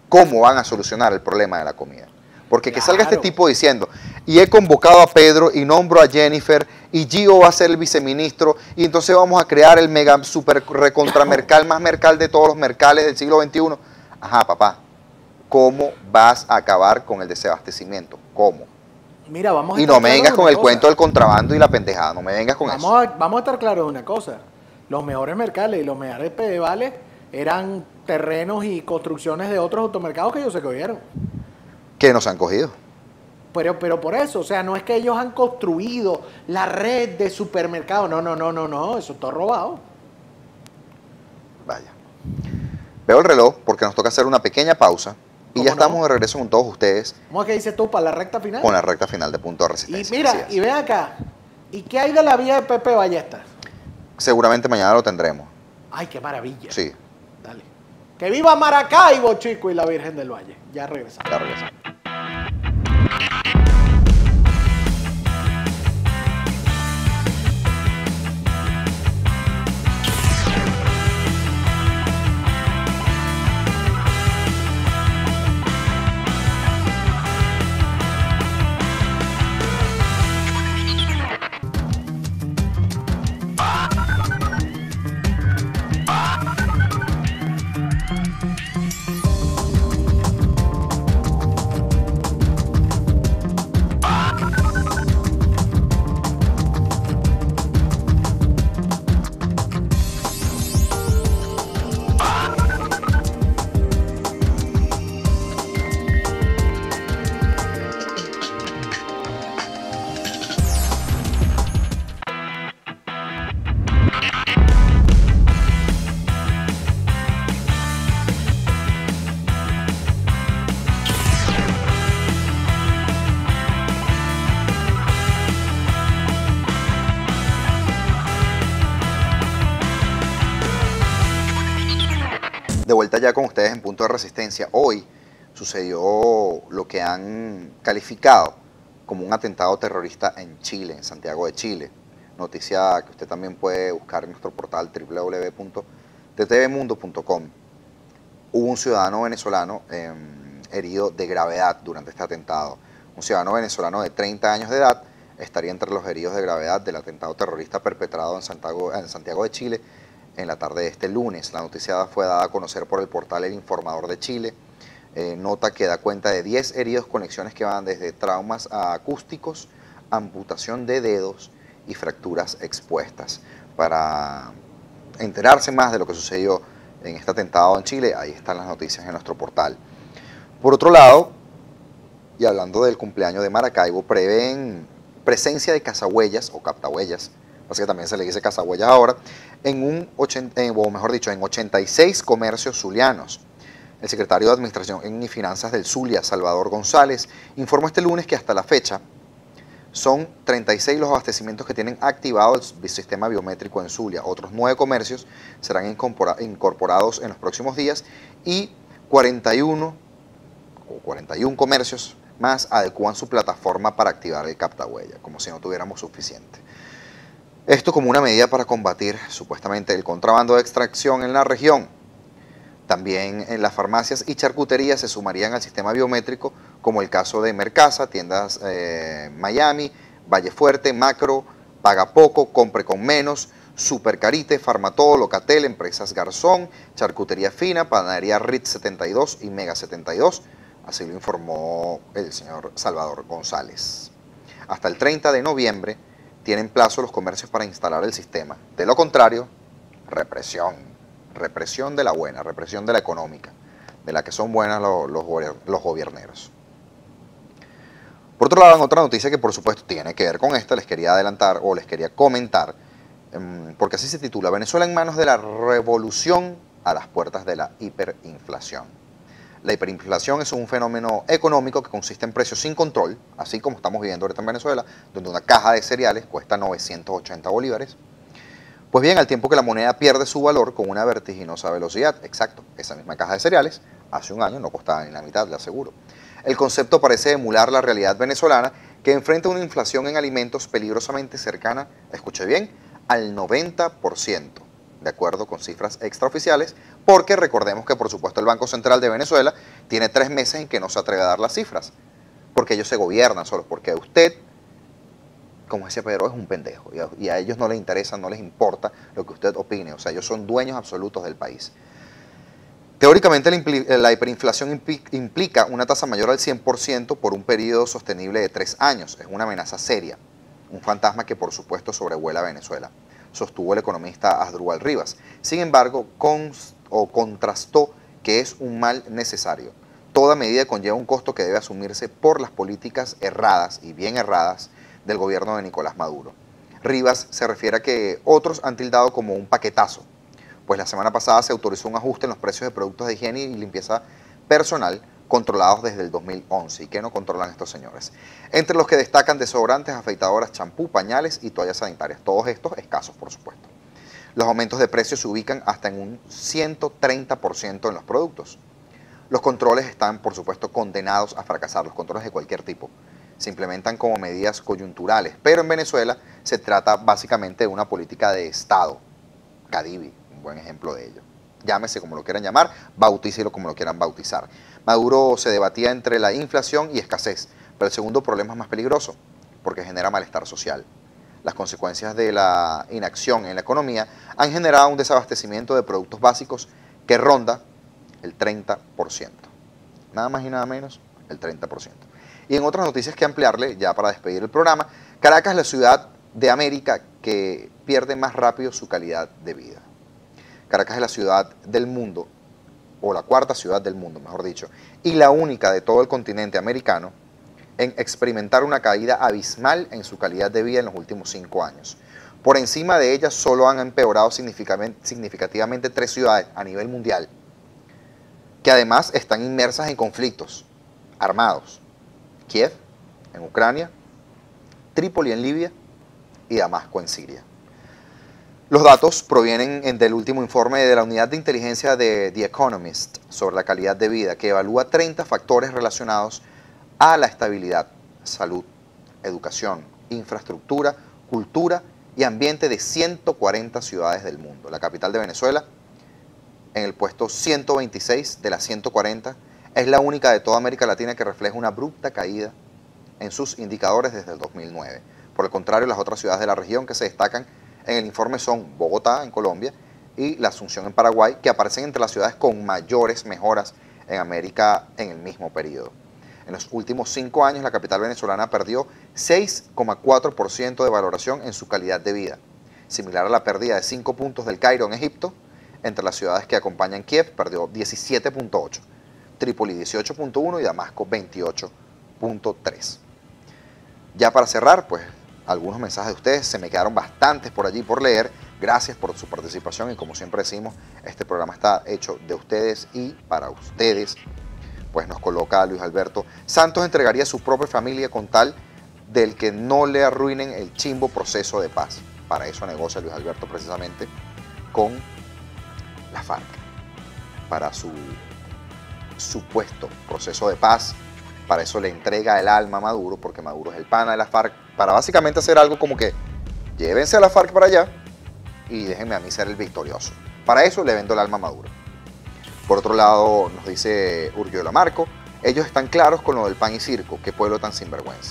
cómo van a solucionar el problema de la comida. Porque que salga este Claro. tipo diciendo, y he convocado a Pedro y nombro a Jennifer y Gio va a ser el viceministro y entonces vamos a crear el mega super recontramercal más mercal de todos los mercales del siglo veintiuno. Ajá, papá, ¿cómo vas a acabar con el desabastecimiento? ¿Cómo? Mira, vamos a Y estar no me claros vengas de con una el cosa. cuento del contrabando y la pendejada, no me vengas con eso. Vamos a, vamos a estar claros de una cosa. Los mejores mercales y los mejores pedevales eran terrenos y construcciones de otros automercados que ellos se cogieron. Que nos han cogido. Pero, pero por eso, o sea, no es que ellos han construido la red de supermercados. No, no, no, no, no. Eso está robado. Vaya. Veo el reloj porque nos toca hacer una pequeña pausa y ya ¿Cómo no? estamos de regreso con todos ustedes ¿Cómo es que dices tú para la recta final? con la recta final de Punto de Y Resistencia. mira, Así es. y ven acá. ¿Y qué hay de la vía de Pepe Ballesta? Seguramente mañana lo tendremos. Ay, qué maravilla. Sí, Dale. Que viva Maracaibo, chico, y la Virgen del Valle. Ya regresamos. ya regresamos. De vuelta ya con ustedes en Punto de Resistencia. Hoy sucedió lo que han calificado como un atentado terrorista en Chile, en Santiago de Chile. Noticia que usted también puede buscar en nuestro portal doble u doble u doble u punto t t v mundo punto com. Hubo un ciudadano venezolano eh, herido de gravedad durante este atentado. Un ciudadano venezolano de treinta años de edad estaría entre los heridos de gravedad del atentado terrorista perpetrado en Santiago, en Santiago de Chile en la tarde de este lunes. La noticia fue dada a conocer por el portal El Informador de Chile. Eh, nota que da cuenta de diez heridos con lesiones que van desde traumas acústicos, amputación de dedos y fracturas expuestas. Para enterarse más de lo que sucedió en este atentado en Chile, ahí están las noticias en nuestro portal. Por otro lado, y hablando del cumpleaños de Maracaibo, prevén presencia de cazahuellas o captahuellas, así que también se le dice cazahuellas ahora, en un ochenta, o mejor dicho, en ochenta y seis comercios zulianos. El secretario de Administración y Finanzas del Zulia, Salvador González, informó este lunes que hasta la fecha son treinta y seis los abastecimientos que tienen activado el sistema biométrico en Zulia. Otros nueve comercios serán incorporados en los próximos días y cuarenta y uno, o cuarenta y uno comercios más adecúan su plataforma para activar el captahuella, como si no tuviéramos suficiente. Esto como una medida para combatir supuestamente el contrabando de extracción en la región. También en las farmacias y charcuterías se sumarían al sistema biométrico, como el caso de Mercasa, tiendas eh, Miami, Valle Fuerte, Macro, Paga Poco, Compre con Menos, Supercarite, Farmatodo, Locatel, Empresas Garzón, Charcutería Fina, Panadería Ritz setenta y dos y Mega setenta y dos, así lo informó el señor Salvador González. Hasta el treinta de noviembre tienen plazo los comercios para instalar el sistema. De lo contrario, represión. Represión de la buena, represión de la económica, de la que son buenas los, los, los gobierneros. Por otro lado, en otra noticia que por supuesto tiene que ver con esta, les quería adelantar o les quería comentar, porque así se titula: Venezuela en manos de la revolución a las puertas de la hiperinflación. La hiperinflación es un fenómeno económico que consiste en precios sin control, así como estamos viviendo ahorita en Venezuela, donde una caja de cereales cuesta novecientos ochenta bolívares. Pues bien, al tiempo que la moneda pierde su valor con una vertiginosa velocidad. Exacto, esa misma caja de cereales hace un año no costaba ni la mitad, le aseguro. El concepto parece emular la realidad venezolana, que enfrenta una inflación en alimentos peligrosamente cercana, escuche bien, al noventa por ciento. de acuerdo con cifras extraoficiales, porque recordemos que por supuesto el Banco Central de Venezuela tiene tres meses en que no se atreve a dar las cifras, porque ellos se gobiernan solos, porque usted, como decía Pedro, es un pendejo, y a, y a ellos no les interesa, no les importa lo que usted opine, o sea, ellos son dueños absolutos del país. Teóricamente la, la hiperinflación implica una tasa mayor al cien por ciento por un periodo sostenible de tres años, es una amenaza seria, un fantasma que por supuesto sobrevuela a Venezuela, sostuvo el economista Asdrúbal Rivas. Sin embargo, const, o contrastó que es un mal necesario. Toda medida conlleva un costo que debe asumirse por las políticas erradas y bien erradas del gobierno de Nicolás Maduro. Rivas se refiere a que otros han tildado como un paquetazo, pues la semana pasada se autorizó un ajuste en los precios de productos de higiene y limpieza personal controlados desde el dos mil once. ¿Y qué no controlan estos señores? Entre los que destacan desodorantes, afeitadoras, champú, pañales y toallas sanitarias. Todos estos escasos, por supuesto. Los aumentos de precios se ubican hasta en un ciento treinta por ciento en los productos. Los controles están, por supuesto, condenados a fracasar, los controles de cualquier tipo. Se implementan como medidas coyunturales, pero en Venezuela se trata básicamente de una política de Estado. Cadivi, un buen ejemplo de ello. Llámese como lo quieran llamar, bautícelo como lo quieran bautizar. Maduro se debatía entre la inflación y escasez, pero el segundo problema es más peligroso, porque genera malestar social. Las consecuencias de la inacción en la economía han generado un desabastecimiento de productos básicos que ronda el treinta por ciento. Nada más y nada menos, el treinta por ciento. Y en otras noticias que ampliarle, ya para despedir el programa, Caracas es la ciudad de América que pierde más rápido su calidad de vida. Caracas es la ciudad del mundo, o la cuarta ciudad del mundo, mejor dicho, y la única de todo el continente americano en experimentar una caída abismal en su calidad de vida en los últimos cinco años. Por encima de ella solo han empeorado significativamente tres ciudades a nivel mundial, que además están inmersas en conflictos armados. Kiev, en Ucrania, Trípoli en Libia y Damasco en Siria. Los datos provienen del último informe de la unidad de inteligencia de The Economist sobre la calidad de vida, que evalúa treinta factores relacionados a la estabilidad, salud, educación, infraestructura, cultura y ambiente de ciento cuarenta ciudades del mundo. La capital de Venezuela, en el puesto ciento veintiséis de las ciento cuarenta, es la única de toda América Latina que refleja una abrupta caída en sus indicadores desde el dos mil nueve. Por el contrario, las otras ciudades de la región que se destacan en el informe son Bogotá, en Colombia, y La Asunción, en Paraguay, que aparecen entre las ciudades con mayores mejoras en América en el mismo periodo. En los últimos cinco años, la capital venezolana perdió seis coma cuatro por ciento de valoración en su calidad de vida, similar a la pérdida de cinco puntos del Cairo en Egipto. Entre las ciudades que acompañan Kiev, perdió diecisiete punto ocho, Trípoli dieciocho punto uno y Damasco veintiocho punto tres. Ya para cerrar, pues algunos mensajes de ustedes, se me quedaron bastantes por allí por leer. Gracias por su participación y como siempre decimos, este programa está hecho de ustedes y para ustedes. Pues nos coloca Luis Alberto: Santos entregaría a su propia familia con tal del que no le arruinen el chimbo proceso de paz. Para eso negocia Luis Alberto precisamente con la FARC, para su supuesto proceso de paz. Para eso le entrega el alma a Maduro, porque Maduro es el pana de la FARC, para básicamente hacer algo como que llévense a la FARC para allá y déjenme a mí ser el victorioso. Para eso le vendo el alma a Maduro. Por otro lado, nos dice Urquiola Marco: ellos están claros con lo del pan y circo, qué pueblo tan sinvergüenza.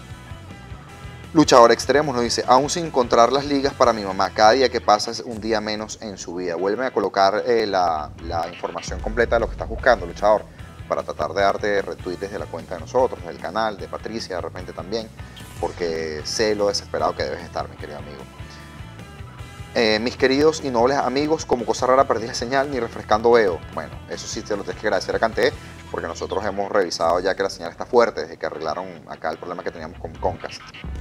Luchador Extremo nos dice: aún sin encontrar las ligas para mi mamá, cada día que pasa es un día menos en su vida. Vuelven a colocar eh, la, la información completa de lo que estás buscando, Luchador, para tratar de darte retweets desde la cuenta de nosotros, del canal, de Patricia de repente también, porque sé lo desesperado que debes estar, mi querido amigo. Eh, mis queridos y nobles amigos, como cosa rara perdí la señal, ni refrescando veo. Bueno, eso sí te lo tienes que agradecer a Canté, porque nosotros hemos revisado ya que la señal está fuerte desde que arreglaron acá el problema que teníamos con Comcast.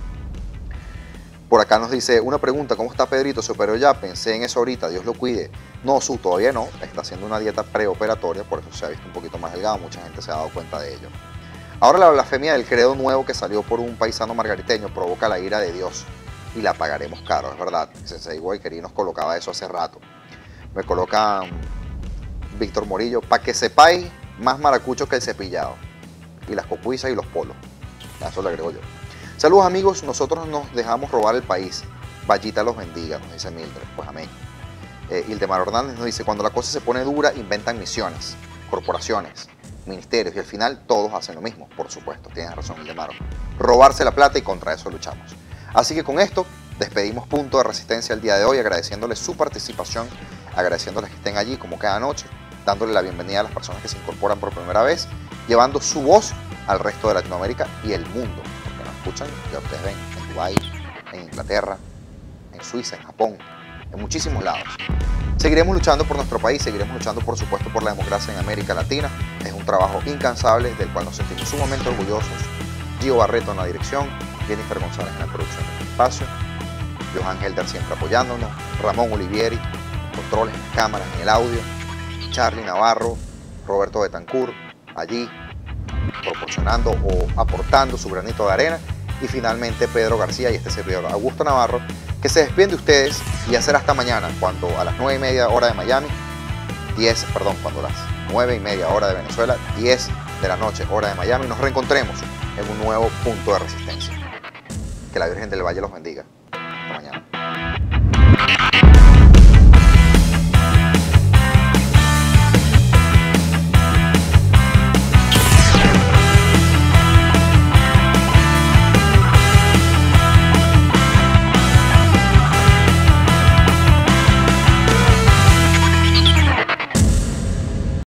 Por acá nos dice una pregunta: ¿cómo está Pedrito? ¿Se operó ya? Pensé en eso ahorita, Dios lo cuide. No, su todavía no, está haciendo una dieta preoperatoria, por eso se ha visto un poquito más delgado, mucha gente se ha dado cuenta de ello. Ahora la blasfemia del credo nuevo que salió por un paisano margariteño provoca la ira de Dios y la pagaremos caro, es verdad. Sensei Guayquerí nos colocaba eso hace rato. Me coloca Víctor Morillo: para que sepáis, más maracucho que el cepillado, y las copuizas y los polos. A eso le agrego yo. Saludos amigos, nosotros nos dejamos robar el país. Vallita los bendiga, nos dice Mildred. Pues amén. eh, Ildemar Hernández nos dice, cuando la cosa se pone dura, inventan misiones, corporaciones, ministerios, y al final todos hacen lo mismo, por supuesto, tienes razón, Ildemar. Robarse la plata y contra eso luchamos. Así que con esto despedimos Punto de Resistencia el día de hoy, agradeciéndoles su participación, agradeciéndoles que estén allí como cada noche, dándole la bienvenida a las personas que se incorporan por primera vez, llevando su voz al resto de Latinoamérica y el mundo, porque nos escuchan, ya ustedes ven, en Dubái, en Inglaterra, en Suiza, en Japón, en muchísimos lados. Seguiremos luchando por nuestro país, seguiremos luchando por supuesto por la democracia en América Latina. Es un trabajo incansable del cual nos sentimos sumamente orgullosos. Gio Barreto en la dirección, Jennifer González en la producción del espacio, Johan Helder siempre apoyándonos, Ramón Olivieri, controles en las cámaras, en el audio, Charly Navarro, Roberto Betancourt, allí proporcionando o aportando su granito de arena, y finalmente Pedro García y este servidor Augusto Navarro, que se despiden de ustedes y ya será hasta mañana, cuando a las nueve y media hora de Miami, diez, perdón, cuando a las nueve y media hora de Venezuela, diez de la noche hora de Miami, nos reencontremos en un nuevo Punto de Resistencia. Que la Virgen del Valle los bendiga.